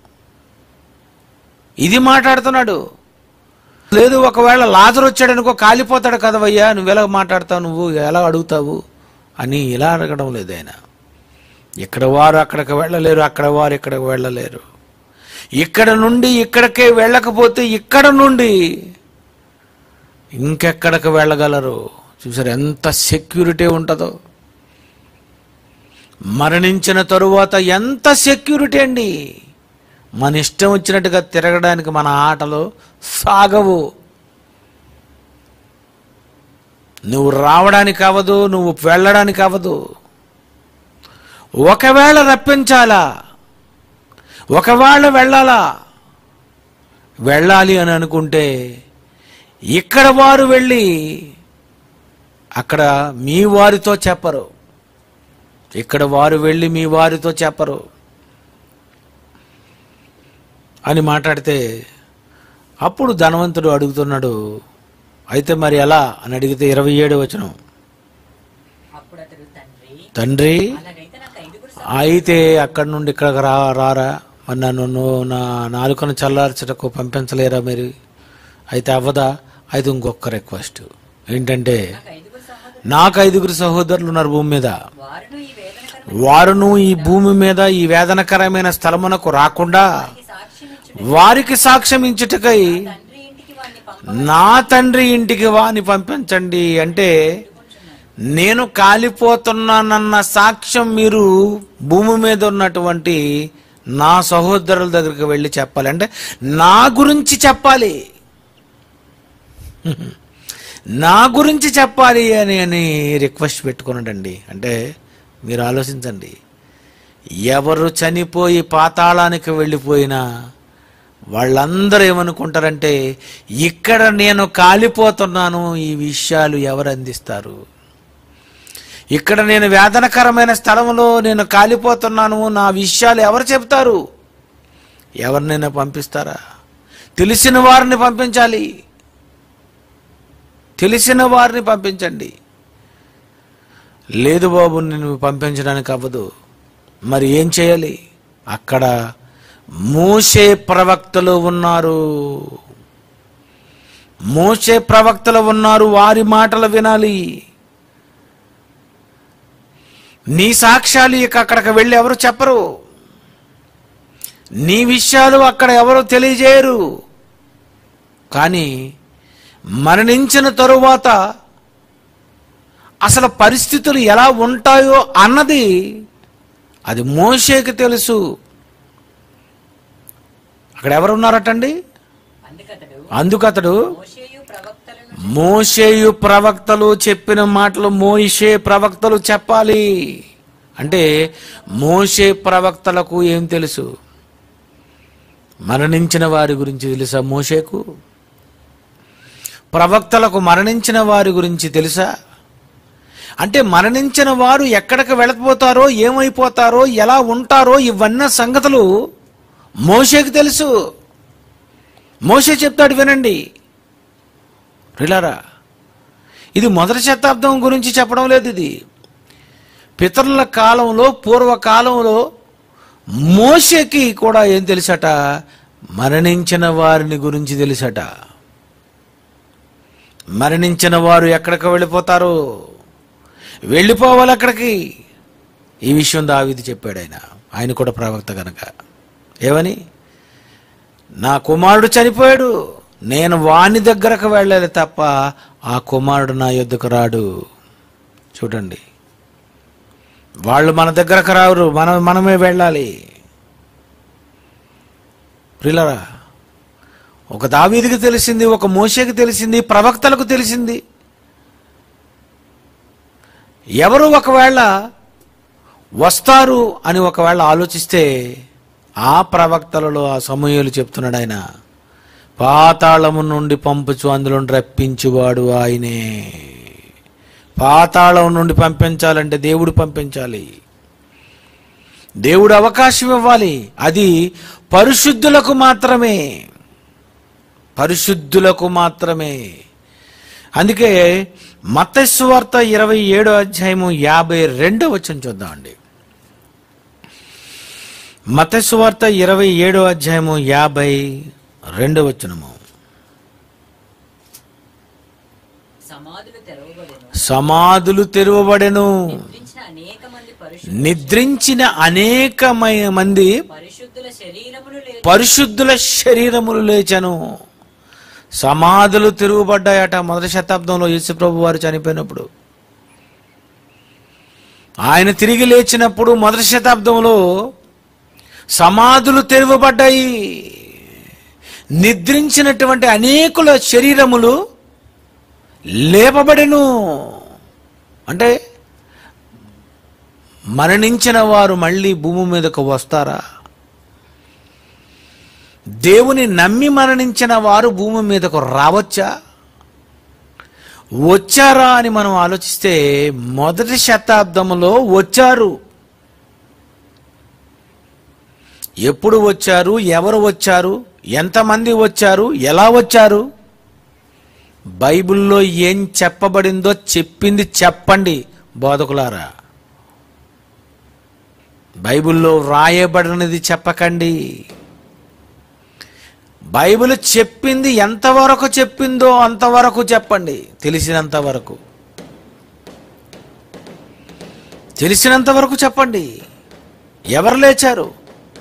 ఇది మాట్లాడుతున్నాడు. లేదు, ఒకవేళ లాజరు వచ్చాడనుకో కాలిపోతాడు కదవయ్యా, నువ్వు ఎలా మాట్లాడతావు, నువ్వు ఎలా అడుగుతావు అని ఇలా అడగడం లేదు ఆయన. ఇక్కడ వారు అక్కడికి వెళ్ళలేరు, అక్కడ వారు ఇక్కడికి వెళ్ళలేరు. ఇక్కడ నుండి ఇక్కడికే వెళ్ళకపోతే ఇక్కడ నుండి ఇంకెక్కడికి వెళ్ళగలరు. చూసారు ఎంత సెక్యూరిటీ ఉంటుందో. మరణించిన తరువాత ఎంత సెక్యూరిటీ అండి. మన ఇష్టం వచ్చినట్టుగా తిరగడానికి మన ఆటలు సాగవు. నువ్వు రావడానికి అవ్వదు, నువ్వు వెళ్ళడానికి అవ్వదు. ఒకవేళ రప్పించాలా, ఒకవేళ వెళ్ళాలి అని అనుకుంటే ఇక్కడ వారు వెళ్ళి అక్కడ మీ వారితో చెప్పరు, ఇక్కడ వారు వెళ్ళి మీ వారితో చెప్పరు అని మాట్లాడితే అప్పుడు ధనవంతుడు అడుగుతున్నాడు, అయితే మరి ఎలా అని అడిగితే 27వ వచనం, అప్పుడు అతడు, తండ్రి అలాగైతే నాకు 5 అయితే అక్కడి నుండి ఇక్కడికి రారా, మరి నన్ను నా నాలుకను చల్లార్చటకు పంపించలేరా మీరు? అయితే అవ్వదా? అయితే ఇంకొక రిక్వెస్ట్ ఏంటంటే, నాకు 5 సహోదరులు ఉన్నారు భూమి మీద, వారును ఈ భూమి మీద ఈ వేదనకరమైన స్థలమునకు రాకుండా వారికి సాక్ష్యం ఇచ్చుటకై నా తండ్రి ఇంటికి వాని పంపించండి. అంటే నేను కాలిపోతున్నానన్న సాక్ష్యం మీరు భూమి మీద ఉన్నటువంటి నా సహోదరుల దగ్గరికి వెళ్ళి చెప్పాలి. అంటే నా గురించి చెప్పాలి, నా గురించి చెప్పాలి అని రిక్వెస్ట్ పెట్టుకున్నాడండి. అంటే మీరు ఆలోచించండి, ఎవరు చనిపోయి పాతాళానికి వెళ్ళిపోయినా వాళ్ళందరూ ఏమనుకుంటారంటే, ఇక్కడ నేను కాలిపోతున్నాను, ఈ విషయాలు ఎవరు అందిస్తారు? ఇక్కడ నేను వేదనకరమైన స్థలంలో నేను కాలిపోతున్నాను, నా విషయాలు ఎవరు చెప్తారు? ఎవరినైనా పంపిస్తారా? తెలిసిన వారిని పంపించాలి, తెలిసిన వారిని పంపించండి. లేదు బాబు, నేను పంపించడానికి అవ్వదు. మరి ఏం చేయాలి? అక్కడ మోషే ప్రవక్తలు ఉన్నారు, మోషే ప్రవక్తలు ఉన్నారు, వారి మాటలు వినాలి. నీ సాక్ష్యాలు ఇక అక్కడికి వెళ్ళి ఎవరు చెప్పరు, నీ విషయాలు అక్కడ ఎవరు తెలియజేయరు. కానీ మరణించిన తరువాత అసలు పరిస్థితులు ఎలా ఉంటాయో అన్నది అది మోషేకి తెలుసు. అక్కడ ఎవరున్నారటండి? అందుకతడు మోషేయు ప్రవక్తలు చెప్పిన మాటలు మోషే ప్రవక్తలు చెప్పాలి. అంటే మోషే ప్రవక్తలకు ఏం తెలుసు? మరణించిన వారి గురించి తెలుసా మోషేకు? ప్రవక్తలకు మరణించిన వారి గురించి తెలుసా? అంటే మరణించిన వారు ఎక్కడికి వెళ్ళిపోతారో, ఏమైపోతారో, ఎలా ఉంటారో ఇవన్నీ సంగతులు మోషేకు తెలుసు. మోషే చెప్తాడు, వినండి ప్రియులారా. ఇది మొదటి శతాబ్దం గురించి చెప్పడం లేదు, ఇది పితరుల కాలంలో, పూర్వకాలంలో మోషేకి కూడా ఏం తెలుసట? మరణించిన వారిని గురించి తెలుసట. మరణించిన వారు ఎక్కడికి వెళ్ళిపోతారు, వెళ్ళిపోవాలి అక్కడికి. ఈ విషయం దావీదు చెప్పాడు. ఆయన కూడా ప్రవక్త కనుక. ఏమని? నా కుమారుడు చనిపోయాడు, నేను వాని దగ్గరకు వెళ్ళాలి తప్ప ఆ కుమారుడు నా యొద్దకు రాడు. చూడండి, వాళ్ళు మన దగ్గరకు రారు, మనమే వెళ్ళాలి. ప్రియులారా, ఒక దావీదుకి తెలిసింది, ఒక మోషేకి తెలిసింది, ప్రవక్తలకు తెలిసింది. ఎవరు ఒకవేళ వస్తారు అని ఒకవేళ ఆలోచిస్తే ఆ ప్రవక్తలలో ఆ సమూయేలు చెప్తున్నాడు, ఆయన పాతాళము నుండి పంపుచు అందులో రప్పించువాడు ఆయనే. పాతాళం నుండి పంపించాలంటే దేవుడు పంపించాలి, దేవుడు అవకాశం ఇవ్వాలి. అది పరిశుద్ధులకు మాత్రమే, పరిశుద్ధులకు మాత్రమే. అందుకే మత్తయి సువార్త 27వ అధ్యాయము 52వ వచనం చూద్దామండి. మత్తయి సువార్త 27వ అధ్యాయము 52వ వచనము. సమాధులు తెరవబడెను, నిద్రించిన అనేక మంది పరిశుద్ధుల శరీరములు లేచెను. సమాధులు తిరుగుబడ్డాయట. మొదటి శతాబ్దంలో యేసుప్రభు వారు చనిపోయినప్పుడు, ఆయన తిరిగి లేచినప్పుడు మొదటి శతాబ్దంలో సమాధులు తెరవబడ్డాయి. నిద్రించినటువంటి అనేకుల శరీరములు లేపబడెను. అంటే మరణించిన వారు మళ్ళీ భూమి మీదకు వస్తారా? దేవుని నమ్మి మరణించిన వారు భూమి మీదకు రావచ్చా? వచ్చారా అని మనం ఆలోచిస్తే మొదటి శతాబ్దంలో వచ్చారు. ఎప్పుడు వచ్చారు, ఎవరు వచ్చారు, ఎంతమంది వచ్చారు, ఎలా వచ్చారు? బైబిల్లో ఏం చెప్పబడిందో చెప్పింది చెప్పండి బోధకులారా. బైబిల్లో రాయబడినది చెప్పకండి. బైబిల్ చెప్పింది ఎంతవరకు చెప్పిందో అంతవరకు చెప్పండి, తెలిసినంత వరకు, తెలిసినంత వరకు చెప్పండి. ఎవరు లేచారు?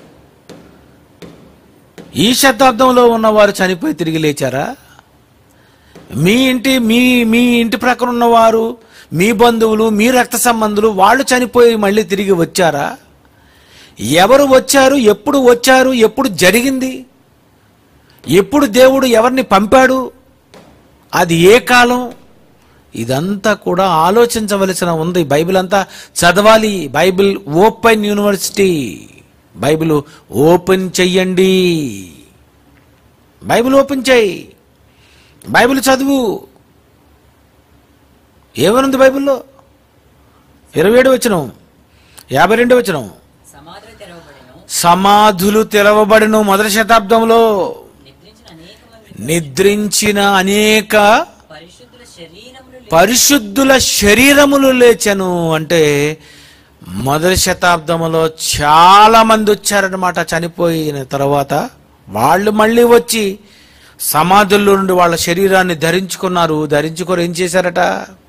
ఈ శతాబ్దంలో ఉన్నవారు చనిపోయి తిరిగి లేచారా? మీ ఇంటి ప్రక్కన ఉన్నవారు, మీ బంధువులు, మీ రక్త సంబంధులు వాళ్ళు చనిపోయి మళ్ళీ తిరిగి వచ్చారా? ఎవరు వచ్చారు, ఎప్పుడు వచ్చారు, ఎప్పుడు జరిగింది, ఎప్పుడు దేవుడు ఎవరిని పంపాడు, అది ఏ కాలం, ఇదంతా కూడా ఆలోచించవలసిన ఉంది. బైబిల్ అంతా చదవాలి. Bible open university. Bible open చెయ్యండి. బైబిల్ ఓపెన్ చెయ్యి, బైబిల్ చదువు. ఏమనుంది బైబిల్లో? 27వ వచనం, 52వ వచనం. సమాధులు తెరవబడెను. మొదటి శతాబ్దంలో నిద్రించిన అనేక పరిశుద్ధుల శరీరములు లేచెను. అంటే మొదటి శతాబ్దంలో చాలా మంది వచ్చారనమాట. చనిపోయిన తర్వాత వాళ్ళు మళ్ళీ వచ్చి సమాధుల్లో నుండి వాళ్ళ శరీరాన్ని ధరించుకున్నారు. ధరించుకొని ఏం చేశారట?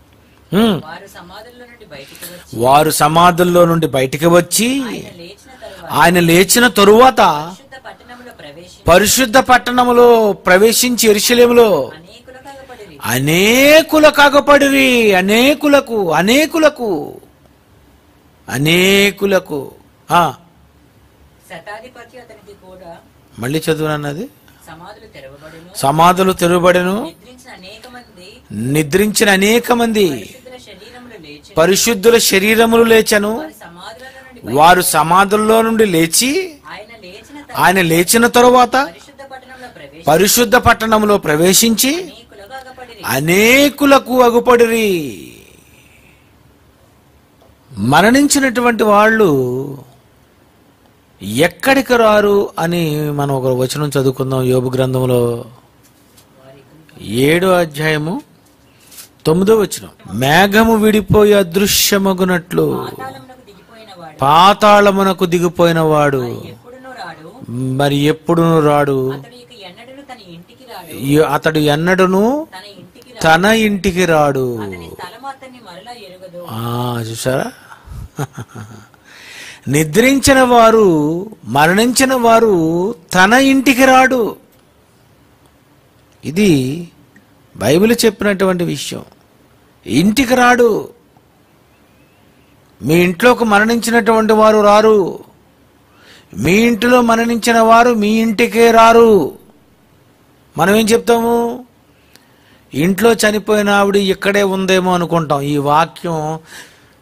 వారు సమాధుల్లో నుండి బయటికి వచ్చి ఆయన లేచిన తరువాత పరిశుద్ధ పట్టణములో ప్రవేశించి యెరూషలేములో అనేకులకు అగపడిరి. అనేకులకు అనేకులకు అనేకులకు మళ్ళీ చదువునన్నది. సమాధులు తెరవబడెను, నిద్రించిన అనేక మంది పరిశుద్ధుల శరీరములు లేచెను. వారు సమాధుల్లో నుండి లేచి ఆయన లేచిన తరువాత పరిశుద్ధ పట్టణంలో ప్రవేశించి అనేకులకు అగుపడిరి. మరణించినటువంటి వాళ్ళు ఎక్కడికి రారు అని మనం ఒక వచనం చదువుకుందాం. యోబు గ్రంథంలో 7వ అధ్యాయము 9వ వచనం. మేఘము విడిపోయి అదృశ్యమగునట్లు పాతాళమునకు దిగిపోయిన వాడు మరి ఎప్పుడును రాడు. అతడు ఎన్నడును తన ఇంటికి రాడు. చూసారా? నిద్రించిన వారు, మరణించిన వారు తన ఇంటికి రాడు. ఇది బైబిల్ చెప్పినటువంటి విషయం. ఇంటికి రాడు. మీ ఇంట్లోకి మరణించినటువంటి వారు రారు. మీ ఇంటిలో మరణించిన వారు మీ ఇంటికే రారు. మనం ఏం చెప్తాము? ఇంట్లో చనిపోయిన ఆవిడ ఇక్కడే ఉందేమో అనుకుంటాం. ఈ వాక్యం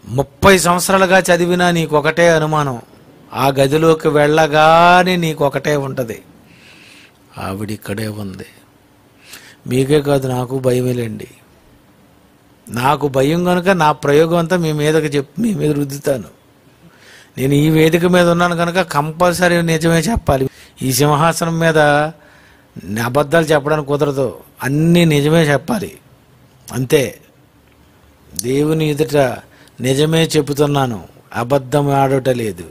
30 సంవత్సరాలుగా చదివినా నీకు ఒకటే అనుమానం, ఆ గదిలోకి వెళ్ళగానే నీకు ఒకటే ఉంటుంది, ఆవిడ ఇక్కడే ఉంది. మీకే కాదు, నాకు భయమేలేండి. నాకు భయం కనుక నా ప్రయోగం అంతా మీ మీద రుద్దుతాను. నేను ఈ వేదిక మీద ఉన్నాను కనుక కంపల్సరీ నిజమే చెప్పాలి. ఈ సింహాసనం మీద అబద్ధాలు చెప్పడానికి కుదరదు, అన్నీ నిజమే చెప్పాలి అంతే. దేవుని ఎదుట నిజమే చెబుతున్నాను, అబద్ధం ఆడట లేదు.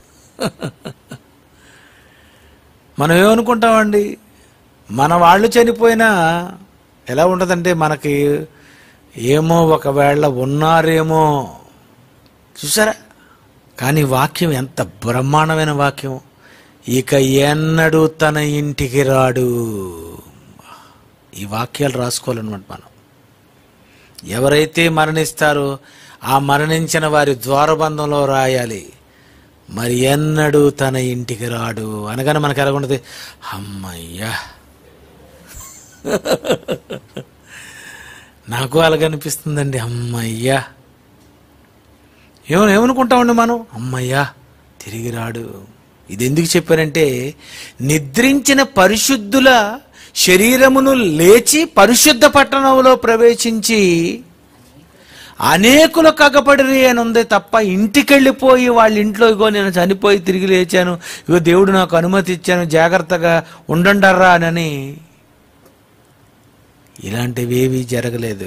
మనం ఏమనుకుంటామండి, మన వాళ్ళు చనిపోయినా ఎలా ఉంటుందంటే మనకి ఏమో ఒకవేళ ఉన్నారేమో, చూసారా? కానీ వాక్యం ఎంత బ్రహ్మాండమైన వాక్యం, ఇక ఎన్నడూ తన ఇంటికి రాడు. ఈ వాక్యాలు రాసుకోవాలన్నమాట మనం. ఎవరైతే మరణిస్తారో ఆ మరణించిన వారి ద్వారబంధంలో రాయాలి, మరి ఎన్నడూ తన ఇంటికి రాడు అనగానే మనకు ఎలా ఉంటుంది, అమ్మయ్యా. నాకు అలాగనిపిస్తుందండి, అమ్మయ్యా. ఏమనుకుంటామండి మనం, అమ్మయ్యా తిరిగి రాడు. ఇది ఎందుకు చెప్పారంటే, నిద్రించిన పరిశుద్ధుల శరీరమును లేచి పరిశుద్ధ పట్టణంలో ప్రవేశించి అనేకులు కగపడిరి అని ఉంది తప్ప, ఇంటికెళ్ళిపోయి వాళ్ళ ఇంట్లో ఇగో నేను చనిపోయి తిరిగి లేచాను, ఇగో దేవుడు నాకు అనుమతి ఇచ్చాను జాగ్రత్తగా ఉండండర్రా అని ఇలాంటివేవి జరగలేదు.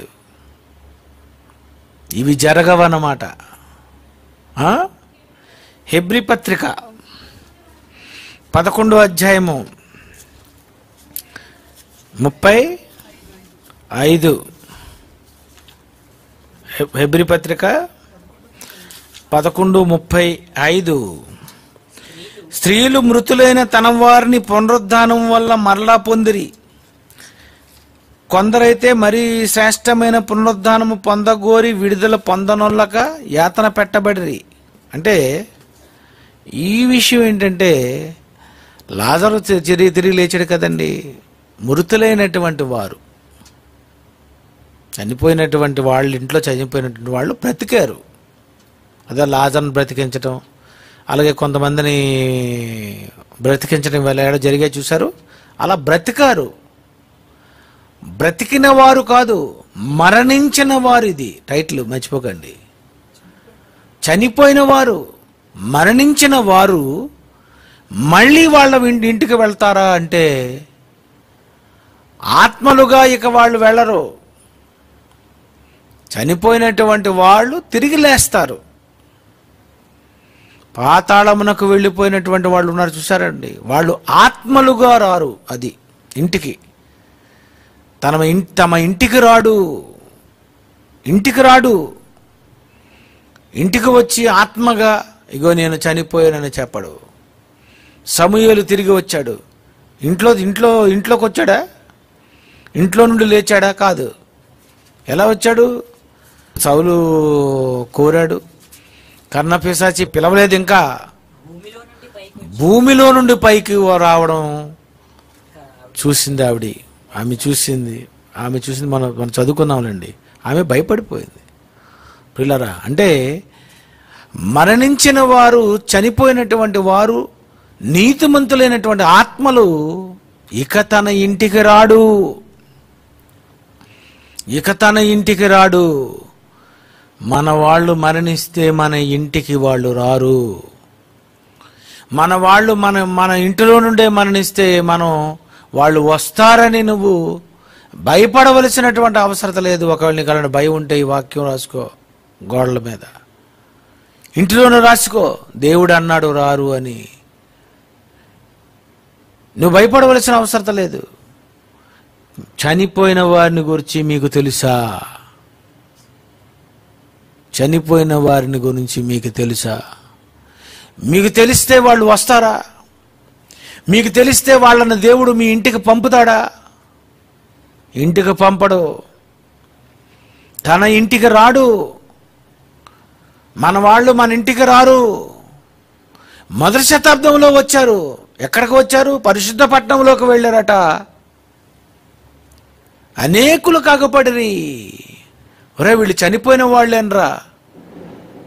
ఇవి జరగవన్నమాట. హెబ్రీ పత్రిక 11వ అధ్యాయము 35. హెబ్రీ పత్రిక 11:35. స్త్రీలు మృతులైన తన వారిని పునరుద్ధానం వల్ల మరలా పొందిరి, కొందరైతే మరీ శ్రేష్టమైన పునరుద్ధానము పొందగోరి విడుదల పొందనొల్లక యాతన పెట్టబడిరి. అంటే ఈ విషయం ఏంటంటే, లాజరు తిరిగి లేచాడు కదండి. మృతులైనటువంటి వారు, చనిపోయినటువంటి వాళ్ళ ఇంట్లో చనిపోయినటువంటి వాళ్ళు బ్రతికారు. అదే లాజర్ను బ్రతికించటం, అలాగే కొంతమందిని బ్రతికించడం వల్ల జరిగే చూశారు. అలా బ్రతికారు. బ్రతికిన వారు కాదు, మరణించిన వారు. ఇది టైటిల్ మర్చిపోకండి. చనిపోయిన వారు, మరణించిన వారు మళ్ళీ వాళ్ళ ఇంటికి వెళ్తారా అంటే, ఆత్మలుగా ఇక వాళ్ళు వెళ్ళరు. చనిపోయినటువంటి వాళ్ళు తిరిగి లేస్తారు. పాతాళమునకు వెళ్ళిపోయినటువంటి వాళ్ళు ఉన్నారు చూసారండి, వాళ్ళు ఆత్మలుగా రారు. అది ఇంటికి, తమ ఇంటికి రాడు. ఇంటికి వచ్చి ఆత్మగా ఇగో నేను చనిపోయానని చెప్పడు. సమూయేలు తిరిగి వచ్చాడు, ఇంట్లోకి వచ్చాడా? ఇంట్లో నుండి లేచాడా? కాదు. ఎలా వచ్చాడు? సౌలు కోరాడు, కర్ణపిశాచి పిలవలేదు, ఇంకా భూమిలో నుండి పైకి రావడం చూసింది ఆవిడ. ఆమె చూసింది మనం చదువుకున్నాంలేండి. ఆమె భయపడిపోయింది. పిల్లరా, అంటే మరణించిన వారు, చనిపోయినటువంటి వారు, నీతిమంతులైనటువంటి ఆత్మలు ఇక తన ఇంటికి రాడు. మన వాళ్ళు మరణిస్తే మన ఇంటికి వాళ్ళు రారు. మన వాళ్ళు మన ఇంటిలో నుండే మరణిస్తే వాళ్ళు వస్తారని నువ్వు భయపడవలసినటువంటి అవసరం లేదు. ఒకవేళ నీకు అలాంటి భయం ఉంటే ఈ వాక్యం రాసుకో, గోడల మీద, ఇంటిలోనూ రాసుకో, దేవుడు అన్నాడు రారు అని. నువ్వు భయపడవలసిన అవసరం లేదు. చనిపోయిన వారిని గురించి మీకు తెలుసా? చనిపోయిన వారిని గురించి మీకు తెలుసా? మీకు తెలిస్తే వాళ్ళు వస్తారా? మీకు తెలిస్తే వాళ్ళని దేవుడు మీ ఇంటికి పంపుతాడా? ఇంటికి పంపడు. తన ఇంటికి రాడు. మన వాళ్ళు మన ఇంటికి రారు. మొదటి శతాబ్దంలో వచ్చారు. ఎక్కడికి వచ్చారు? పరిశుద్ధ పట్టణంలోకి వెళ్ళారట. అనేకులు కాకపడిరి. ఒరే వీళ్ళు చనిపోయిన వాళ్ళేనరా,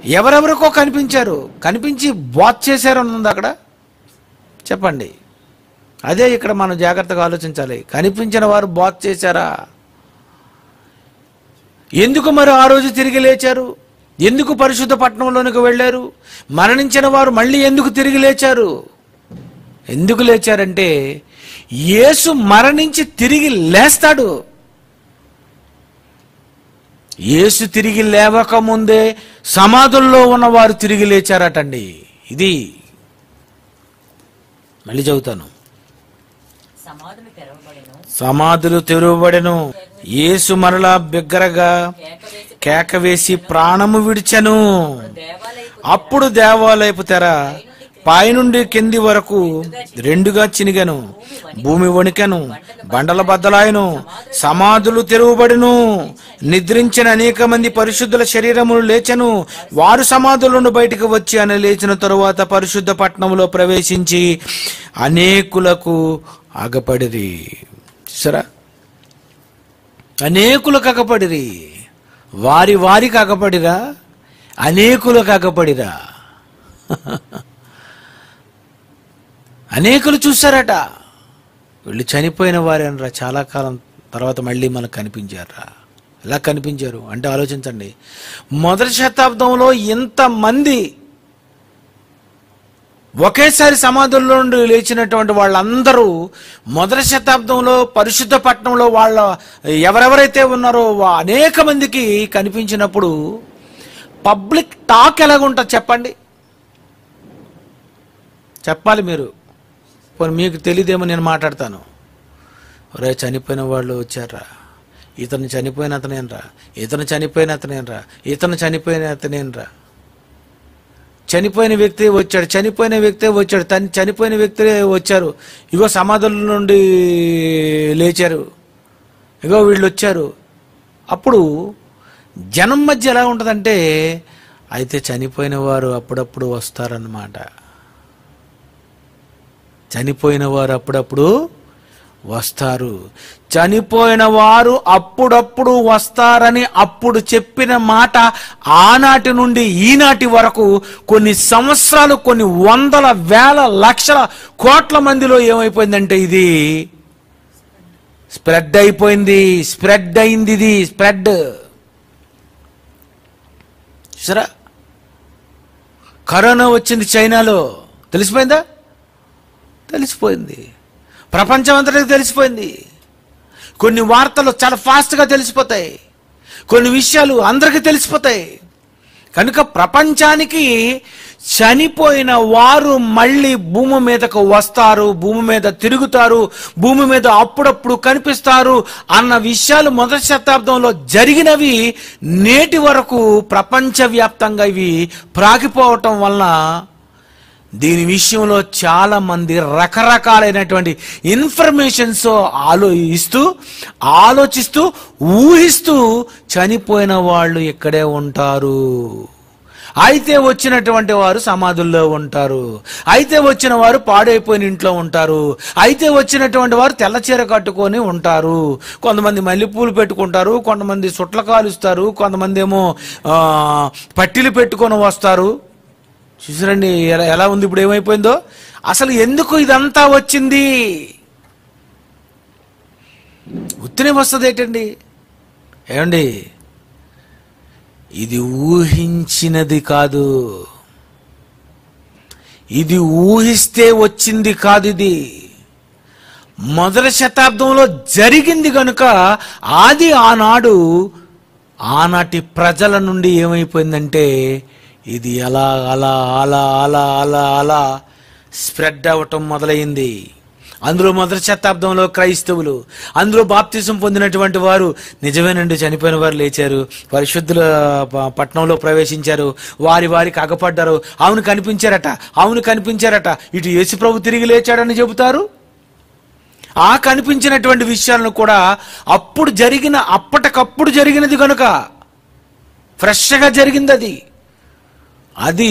ఎవరెవరికో కనిపించారు, కనిపించి బోధ చేశారు అని ఉంది అక్కడ. చెప్పండి. అదే ఇక్కడ మనం జాగ్రత్తగా ఆలోచించాలి. కనిపించిన వారు బోధ చేశారా? ఎందుకు మరి ఆ రోజు తిరిగి లేచారు? ఎందుకు పరిశుద్ధ పట్టణంలోనికి వెళ్ళారు? మరణించిన వారు మళ్ళీ ఎందుకు తిరిగి లేచారు? ఎందుకు లేచారంటే యేసు మరణించి తిరిగి లేస్తాడు. యేసు తిరిగి లేవకముందే సమాధుల్లో ఉన్నవారు తిరిగి లేచారటండి. ఇది మళ్ళీ చదువుతాను. సమాధులు తెరవబడెను. యేసు మరలా బిగ్గరగా కేక వేసి ప్రాణము విడిచెను. అప్పుడు దేవాలయపు తెర పైనుండి కింది వరకు రెండుగా చినిగెను. భూమి వణికెను, బండల బద్దలాయను, సమాధులు తెరవబడెను. నిద్రించిన అనేక మంది పరిశుద్ధుల శరీరములు లేచెను. వారు సమాధుల నుండి బయటకు వచ్చి అని లేచిన తరువాత పరిశుద్ధ పట్టణంలో ప్రవేశించి అనేకులకు అగపడిరి. చూసారా? అనేకులకు అగపడిరి. వారికి అగపడిరా? అనేకులకు అగపడిరా? అనేకులు చూశారట. వీళ్ళు చనిపోయిన వారేనరా, చాలా కాలం తర్వాత మళ్ళీ మనకు కనిపించారా? ఎలా కనిపించారు అంటే ఆలోచించండి. మొదటి శతాబ్దంలో ఇంతమంది ఒకేసారి సమాధుల్లో నుండి లేచినటువంటి వాళ్ళందరూ మొదటి శతాబ్దంలో పరిశుద్ధ పట్టణంలో వాళ్ళ ఎవరెవరైతే ఉన్నారో అనేక మందికి కనిపించినప్పుడు పబ్లిక్ టాక్ ఎలాగుంటుంది చెప్పండి? చెప్పాలి మీరు. మీకు తెలియదేమో నేను మాట్లాడతాను. ఒరే, చనిపోయిన వాళ్ళు వచ్చారా? ఇతను చనిపోయిన అతనేనరా, ఇతను చనిపోయిన అతనేనరా, ఇతను చనిపోయిన అతనేనరా. చనిపోయిన వ్యక్తి వచ్చాడు, చనిపోయిన వ్యక్తే వచ్చాడు, చనిపోయిన వ్యక్తి వచ్చారు. ఇగో సమాధుల నుండి లేచారు, ఇగో వీళ్ళు వచ్చారు. అప్పుడు జనం మధ్య ఎలా ఉంటుందంటే, అయితే చనిపోయిన వారు అప్పుడప్పుడు వస్తారన్నమాట. చనిపోయిన వారు అప్పుడప్పుడు వస్తారు. చనిపోయిన వారు అప్పుడప్పుడు వస్తారని అప్పుడు చెప్పిన మాట ఆనాటి నుండి ఈనాటి వరకు కొన్ని సంవత్సరాలు, కొన్ని వందల వేల లక్షల కోట్ల మందిలో ఏమైపోయిందంటే ఇది స్ప్రెడ్ అయిపోయింది. స్ప్రెడ్ అయింది. ఇది స్ప్రెడ్. సరే, కరోనా వచ్చింది చైనాలో, తెలిసిపోయిందా? తెలిసిపోయింది. ప్రపంచం అంతటికి తెలిసిపోయింది. కొన్ని వార్తలు చాలా ఫాస్ట్గా తెలిసిపోతాయి, కొన్ని విషయాలు అందరికీ తెలిసిపోతాయి. కనుక ప్రపంచానికి చనిపోయిన వారు మళ్ళీ భూమి మీదకు వస్తారు, భూమి మీద తిరుగుతారు, భూమి మీద అప్పుడప్పుడు కనిపిస్తారు అన్న విషయాలు మొదటి శతాబ్దంలో జరిగినవి నేటి వరకు ప్రపంచవ్యాప్తంగా ఇవి ప్రాగిపోవటం వలన దీని విషయంలో చాలా మంది రకరకాలైనటువంటి ఇన్ఫర్మేషన్స్ ఆలోచిస్తూ ఊహిస్తూ చనిపోయిన వాళ్ళు ఇక్కడే ఉంటారు, అయితే వచ్చినటువంటి వారు సమాధుల్లో ఉంటారు, అయితే వచ్చిన వారు పాడైపోయిన ఇంట్లో ఉంటారు, అయితే వచ్చినటువంటి వారు తెల్ల చీర కట్టుకొని ఉంటారు, కొంతమంది మల్లెపూలు పెట్టుకుంటారు, కొంతమంది సుట్ల కాలుస్తారు, కొంతమంది ఏమో పట్టీలు పెట్టుకొని వస్తారు. చూసారండి ఎలా ఉంది ఇప్పుడు, ఏమైపోయిందో. అసలు ఎందుకు ఇదంతా వచ్చింది? ఉత్తినే వస్తుంది ఏంటండి? ఏమండి, ఇది ఊహించినది కాదు, ఇది ఊహిస్తే వచ్చింది కాదు. ఇది మొదటి శతాబ్దంలో జరిగింది కనుక ఆనాటి ప్రజల నుండి ఏమైపోయిందంటే ఇది అలా అలా అలా అలా అలా అలా స్ప్రెడ్ అవ్వటం మొదలైంది. అందులో మొదటి శతాబ్దంలో క్రైస్తవులు, అందులో బాప్తిసం పొందినటువంటి వారు నిజమేనండి, చనిపోయిన వారు లేచారు, పరిశుద్ధుల పట్టణంలో ప్రవేశించారు, వారికి అగపడ్డారు, అవును కనిపించారట, ఇటు యేసు ప్రభు తిరిగి లేచాడని చెబుతారు. ఆ కనిపించినటువంటి విషయాలను కూడా అప్పటికప్పుడు జరిగినది కనుక ఫ్రెష్గా జరిగింది. అది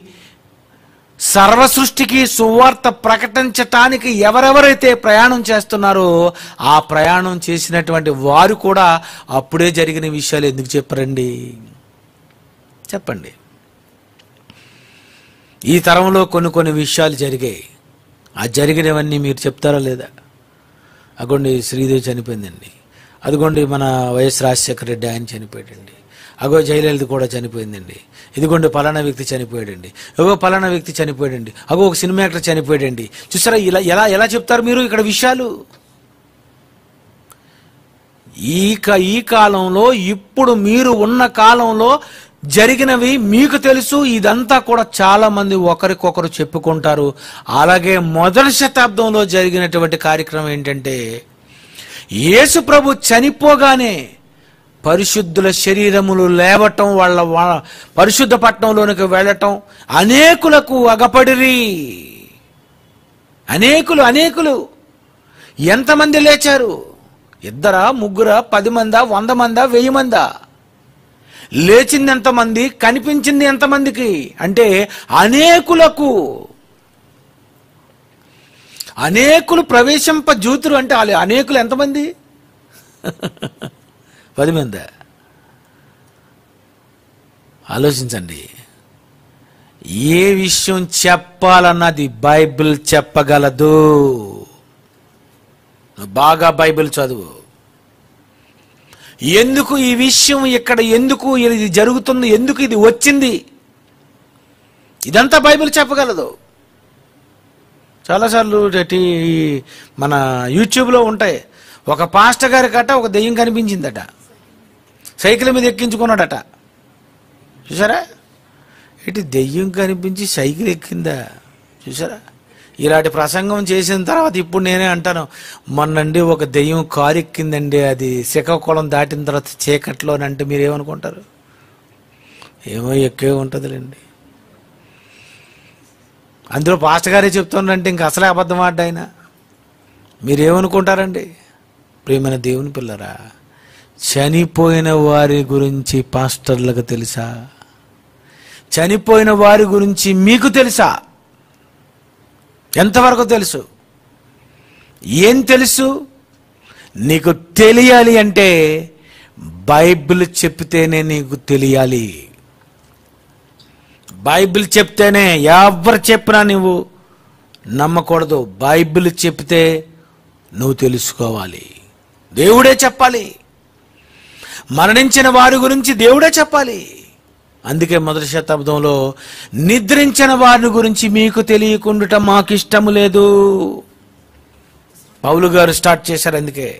సర్వ సృష్టికి సువార్త ప్రకటించటానికి ఎవరెవరైతే ప్రయాణం చేస్తున్నారో ఆ ప్రయాణం చేసినటువంటి వారు కూడా అప్పుడే జరిగిన విషయాలు ఎందుకు చెప్పరండి? చెప్పండి. ఈ తరంలో కొన్ని విషయాలు జరిగాయి. ఆ జరిగినవన్నీ మీరు చెప్తారా లేదా? అగోండి శ్రీదేవి చనిపోయిందండి, అదిగోండి మన వైఎస్ రాజశేఖర రెడ్డి ఆయన చనిపోయాడండి, అగో జయలలిత కూడా చనిపోయిందండి, ఇదిగోండి పలానా వ్యక్తి చనిపోయాడండి, అగో పలానా వ్యక్తి చనిపోయాడండి, అగో ఒక సినిమా యాక్టర్ చనిపోయాడండి. చూసారా ఇలా ఎలా ఎలా చెప్తారు మీరు ఇక్కడ విషయాలు? ఈ కాలంలో, ఇప్పుడు మీరు ఉన్న కాలంలో జరిగినవి మీకు తెలుసు. ఇదంతా కూడా చాలా మంది ఒకరికొకరు చెప్పుకుంటారు. అలాగే మొదటి శతాబ్దంలో జరిగినటువంటి కార్యక్రమం ఏంటంటే, యేసు ప్రభు చనిపోగానే పరిశుద్ధుల శరీరములు లేవటం, వాళ్ళ పరిశుద్ధ పట్టణంలోనికి వెళ్ళటం, అనేకులకు అగపడిరి. అనేకులు ఎంతమంది లేచారు? 2, 3, 10 మందా, 100 మందా, 1000 మందా? లేచింది ఎంతమంది? కనిపించింది ఎంతమందికి అంటే అనేకులు ప్రవేశింపజూతురు. అంటే అనేకులు ఎంతమంది? 10 మంది. ఆలోచించండి. ఏ విషయం చెప్పాలన్నది బైబిల్ చెప్పగలదు. బాగా బైబిల్ చదువు. ఎందుకు ఈ విషయం ఇక్కడ, ఎందుకు ఇది జరుగుతుంది, ఎందుకు ఇది వచ్చింది, ఇదంతా బైబిల్ చెప్పగలదు. చాలాసార్లు మన యూట్యూబ్లో ఉంటాయి. ఒక పాస్టర్ గారి కట్ట ఒక దెయ్యం కనిపించిందట, సైకిల్ మీద ఎక్కించుకున్నాడట. చూసారా? దెయ్యం కనిపించి సైకిల్ ఎక్కిందా? చూసారా? ఇలాంటి ప్రసంగం చేసిన తర్వాత ఇప్పుడు నేనే అంటాను, మొన్నండి ఒక దెయ్యం కారు ఎక్కిందండి, అది శ్రీకాకుళం దాటిన తర్వాత చీకట్లోనంటే మీరేమనుకుంటారు? ఏమో ఎక్కే ఉంటుందిలేండి. అందులో పాస్టర్ గారే చెప్తున్నారంటే ఇంక అసలే అబద్ధం ఆడ్డా ఆయన. మీరేమనుకుంటారండి? ప్రియమైన దేవుని పిల్లరా, చనిపోయిన వారి గురించి పాస్టర్లకు తెలుసా? చనిపోయిన వారి గురించి మీకు తెలుసా? ఎంతవరకు తెలుసు? ఏం తెలుసు? నీకు తెలియాలి అంటే బైబిల్ చెప్తేనే నీకు తెలియాలి. బైబిల్ చెప్తేనే. ఎవరు చెప్పినా నువ్వు నమ్మకూడదు. బైబిల్ చెప్తే నువ్వు తెలుసుకోవాలి. దేవుడే చెప్పాలి. మరణించిన వారి గురించి దేవుడే చెప్పాలి. అందుకే మొదటి శతాబ్దంలో నిద్రించిన వారిని గురించి మీకు తెలియకుండా మాకు ఇష్టము లేదు పౌలు గారు స్టార్ట్ చేశారు. అందుకే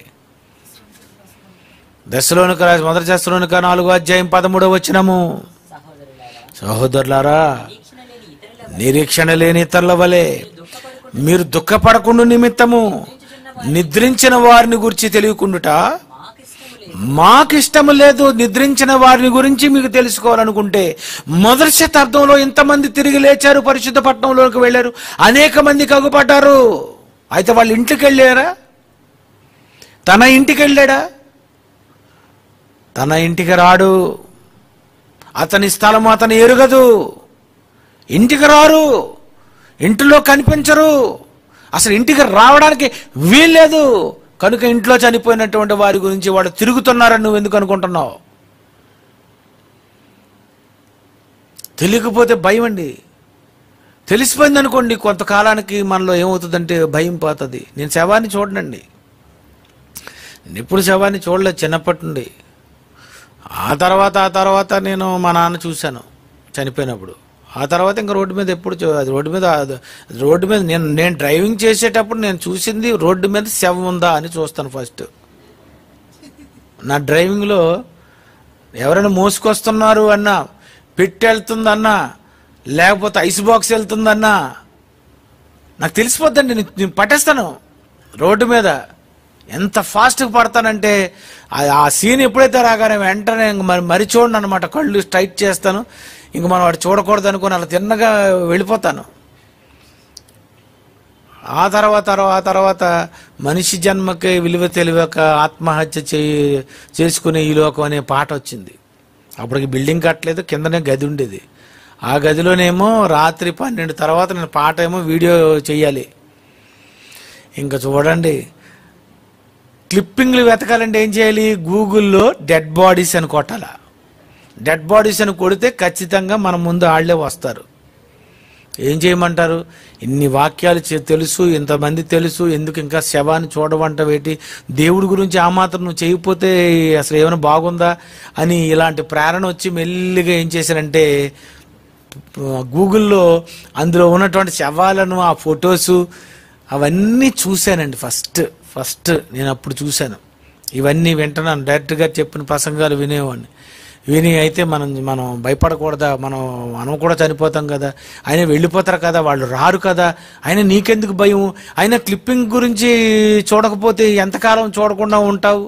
మొదటి దశలోనిక 4:13 సహోదరులారా, నిరీక్షణ లేని ఇతరుల వలె మీరు దుఃఖపడకుండా నిమిత్తము నిద్రించిన వారిని గురించి తెలియకుండా మాకిష్టము లేదు. నిద్రించిన వారిని గురించి మీకు తెలుసుకోవాలనుకుంటే, మొదటి శతాబ్దంలో ఇంతమంది తిరిగి లేచారు, పరిశుద్ధ పట్టణంలోకి వెళ్ళారు, అనేక మందికి అగుపడ్డారు. అయితే వాళ్ళ ఇంటికి వెళ్ళారా? తన ఇంటికి వెళ్ళాడా? తన ఇంటికి రాడు. అతని స్థలం అతను ఎరుగదు. ఇంటికి రారు, ఇంటిలో కనిపించరు, అసలు ఇంటికి రావడానికి వీల్లేదు. కనుక ఇంట్లో చనిపోయినటువంటి వారి గురించి వాడు తిరుగుతున్నారని నువ్వు ఎందుకు అనుకుంటున్నావు? తెలియకపోతే భయం అండి. తెలిసిపోయింది అనుకోండి, కొంతకాలానికి మనలో ఏమవుతుందంటే భయం పోతుంది. నేను శవాన్ని చూడనండి, నేను ఎప్పుడు శవాన్ని చూడలేదు చిన్నప్పటి నుండి. ఆ తర్వాత నేను మా నాన్న చూశాను చనిపోయినప్పుడు. ఆ తర్వాత ఇంకా రోడ్డు మీద ఎప్పుడు రోడ్డు మీద నేను డ్రైవింగ్ చేసేటప్పుడు నేను చూసింది రోడ్డు మీద శవం ఉందా అని చూస్తాను ఫస్ట్. నా డ్రైవింగ్లో ఎవరైనా మోసుకొస్తున్నారు అన్నా, పెట్టి వెళ్తుందన్నా, లేకపోతే ఐస్ బాక్స్ వెళ్తుందన్నా నాకు తెలిసిపోద్దండి. నేను పట్టేస్తాను రోడ్డు మీద. ఎంత ఫాస్ట్గా పడతానంటే ఆ సీన్ ఎప్పుడైతే రాగానే వెంటనే మరి చూడండి అనమాట, కళ్ళు స్ట్రైట్ చేస్తాను. ఇంక మనం వాడు చూడకూడదు అనుకుని అలా తిన్నగా వెళ్ళిపోతాను. ఆ తర్వాత మనిషి జన్మకి విలువ తెలియక ఆత్మహత్య చేసుకునే ఈ లోకం అనే పాట వచ్చింది. అప్పటికి బిల్డింగ్ కట్టలేదు, కిందనే గది ఉండేది. ఆ గదిలోనేమో రాత్రి 12 తర్వాత నేను పాట ఏమో వీడియో చెయ్యాలి. ఇంకా చూడండి, క్లిప్పింగ్లు వెతకాలంటే ఏం చేయాలి? గూగుల్లో డెడ్ బాడీస్ అని కొట్టాల. డెడ్ బాడీస్ అని కొడితే ఖచ్చితంగా మన ముందు వాళ్ళే వస్తారు. ఏం చేయమంటారు? ఇన్ని వాక్యాలు తెలుసు, ఇంతమంది తెలుసు, ఎందుకు ఇంకా శవాన్ని చూడవంటవేటి? దేవుడి గురించి ఆ మాత్రం నువ్వు చేయకపోతే అసలు ఏమైనా బాగుందా అని ఇలాంటి ప్రేరణ వచ్చి మెల్లిగా ఏం చేశానంటే గూగుల్లో అందులో ఉన్నటువంటి శవాలను, ఆ ఫొటోసు అవన్నీ చూశానండి. ఫస్ట్ నేను అప్పుడు చూశాను. ఇవన్నీ వింటున్నాను, డైరెక్ట్గా చెప్పిన ప్రసంగాలు వినేవాడిని. విని అయితే మనం భయపడకూడదా? మనం కూడా చనిపోతాం కదా, ఆయన వెళ్ళిపోతారు కదా, వాళ్ళు రారు కదా, ఆయన నీకెందుకు భయం? ఆయన క్లిప్పింగ్ గురించి చూడకపోతే ఎంతకాలం చూడకుండా ఉంటావు?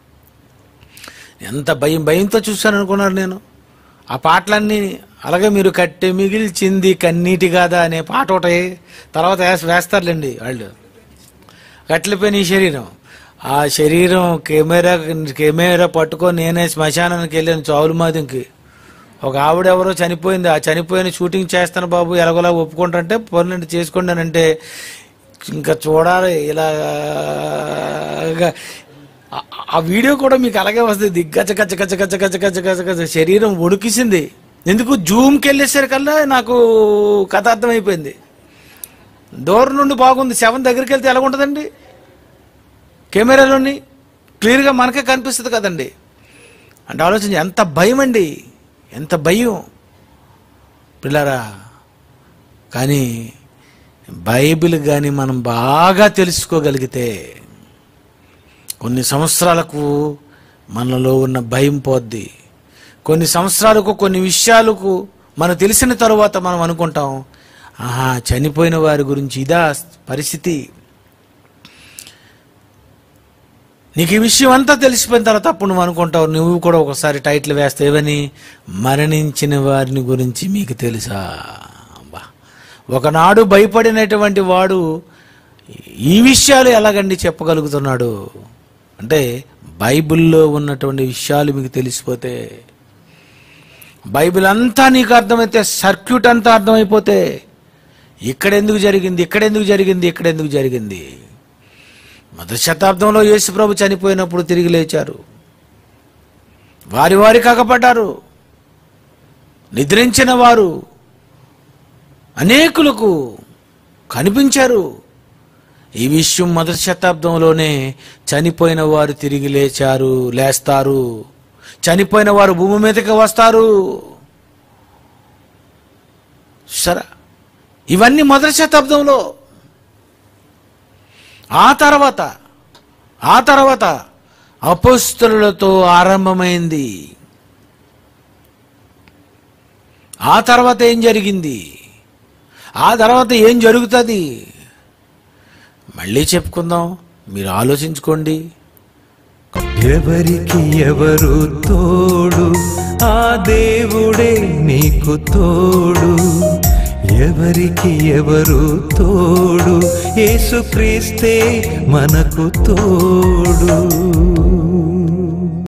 ఎంత భయంతో చూశాను అనుకున్నారు నేను ఆ పాటలన్నీ. అలాగే మీరు కట్టె మిగిల్చింది కన్నీటి కాదా అనే పాట ఒకటి తర్వాత వేస్తారులేండి వాళ్ళు. కట్టెలపైన ఈ శరీరం, ఆ శరీరం కెమెరా పట్టుకొని నేనే శ్మశానానికి వెళ్ళాను చావులమాదికి. ఒక ఆవిడ ఎవరో చనిపోయింది, ఆ చనిపోయిన షూటింగ్ చేస్తాను బాబు ఎలాగోలా ఒప్పుకుంటారంటే పనులు చేసుకుంటానంటే ఇంకా చూడాలి ఇలాగా. ఆ వీడియో కూడా మీకు అలాగే వస్తుంది. గచ్చ గచ్చ గచ్చ గచ్చ గచ్చ గచ్చ గచ్చ గచ్చ శరీరం వణికిసింది. ఎందుకు? జూమ్కి వెళ్ళేసరికల్లా నాకు కథ అర్థమైపోయింది. దూరం నుండి బాగుంది, శవం దగ్గరికి వెళ్తే ఎలా ఉంటుందండి? కెమెరాలోని క్లియర్గా మనకే కనిపిస్తుంది కదండి. అంటే ఆలోచించి ఎంత భయం అండి, ఎంత భయం పిల్లరా. కానీ బైబిల్ కానీ మనం బాగా తెలుసుకోగలిగితే కొన్ని సంవత్సరాలకు మనలో ఉన్న భయం పోద్ది. కొన్ని సంవత్సరాలకు కొన్ని విషయాలకు మనం తెలిసిన తరువాత మనం అనుకుంటాం, ఆహా చనిపోయిన వారి గురించి ఇదా పరిస్థితి. నీకు ఈ విషయం అంతా తెలిసిపోయిన తర్వాత అప్పుడు నువ్వు అనుకుంటావు, నువ్వు కూడా ఒకసారి టైటిల్ వేస్తావని, మరణించిన వారిని గురించి మీకు తెలుసా? ఒకనాడు భయపడినటువంటి వాడు ఈ విషయాలు ఎలాగండి చెప్పగలుగుతున్నాడు అంటే, బైబిల్లో ఉన్నటువంటి విషయాలు మీకు తెలిసిపోతే, బైబిల్ అంతా నీకు అర్థమైతే, సర్క్యూట్ అంతా అర్థమైపోతే, ఇక్కడెందుకు జరిగింది. మొదటి శతాబ్దంలో యేసుప్రభు చనిపోయినప్పుడు తిరిగి లేచారు, వారి కాకపడ్డారు. నిద్రించిన వారు అనేకులకు కనిపించారు. ఈ విషయం మొదటి శతాబ్దంలోనే చనిపోయిన వారు తిరిగి లేస్తారు, చనిపోయిన వారు భూమి మీదకి వస్తారు. సరే, ఇవన్నీ మొదటి శతాబ్దంలో. ఆ తర్వాత అపోస్తలులతో ఆరంభమైంది. ఆ తర్వాత ఏం జరిగింది, ఆ తర్వాత ఏం జరుగుతుంది మళ్ళీ చెప్పుకుందాం. మీరు ఆలోచించుకోండి. ఎవరికి ఎవరు తోడు? ఆ దేవుడే నీకు తోడు. ఎవరికి ఎవరు తోడు? యేసుక్రీస్తే మనకు తోడు.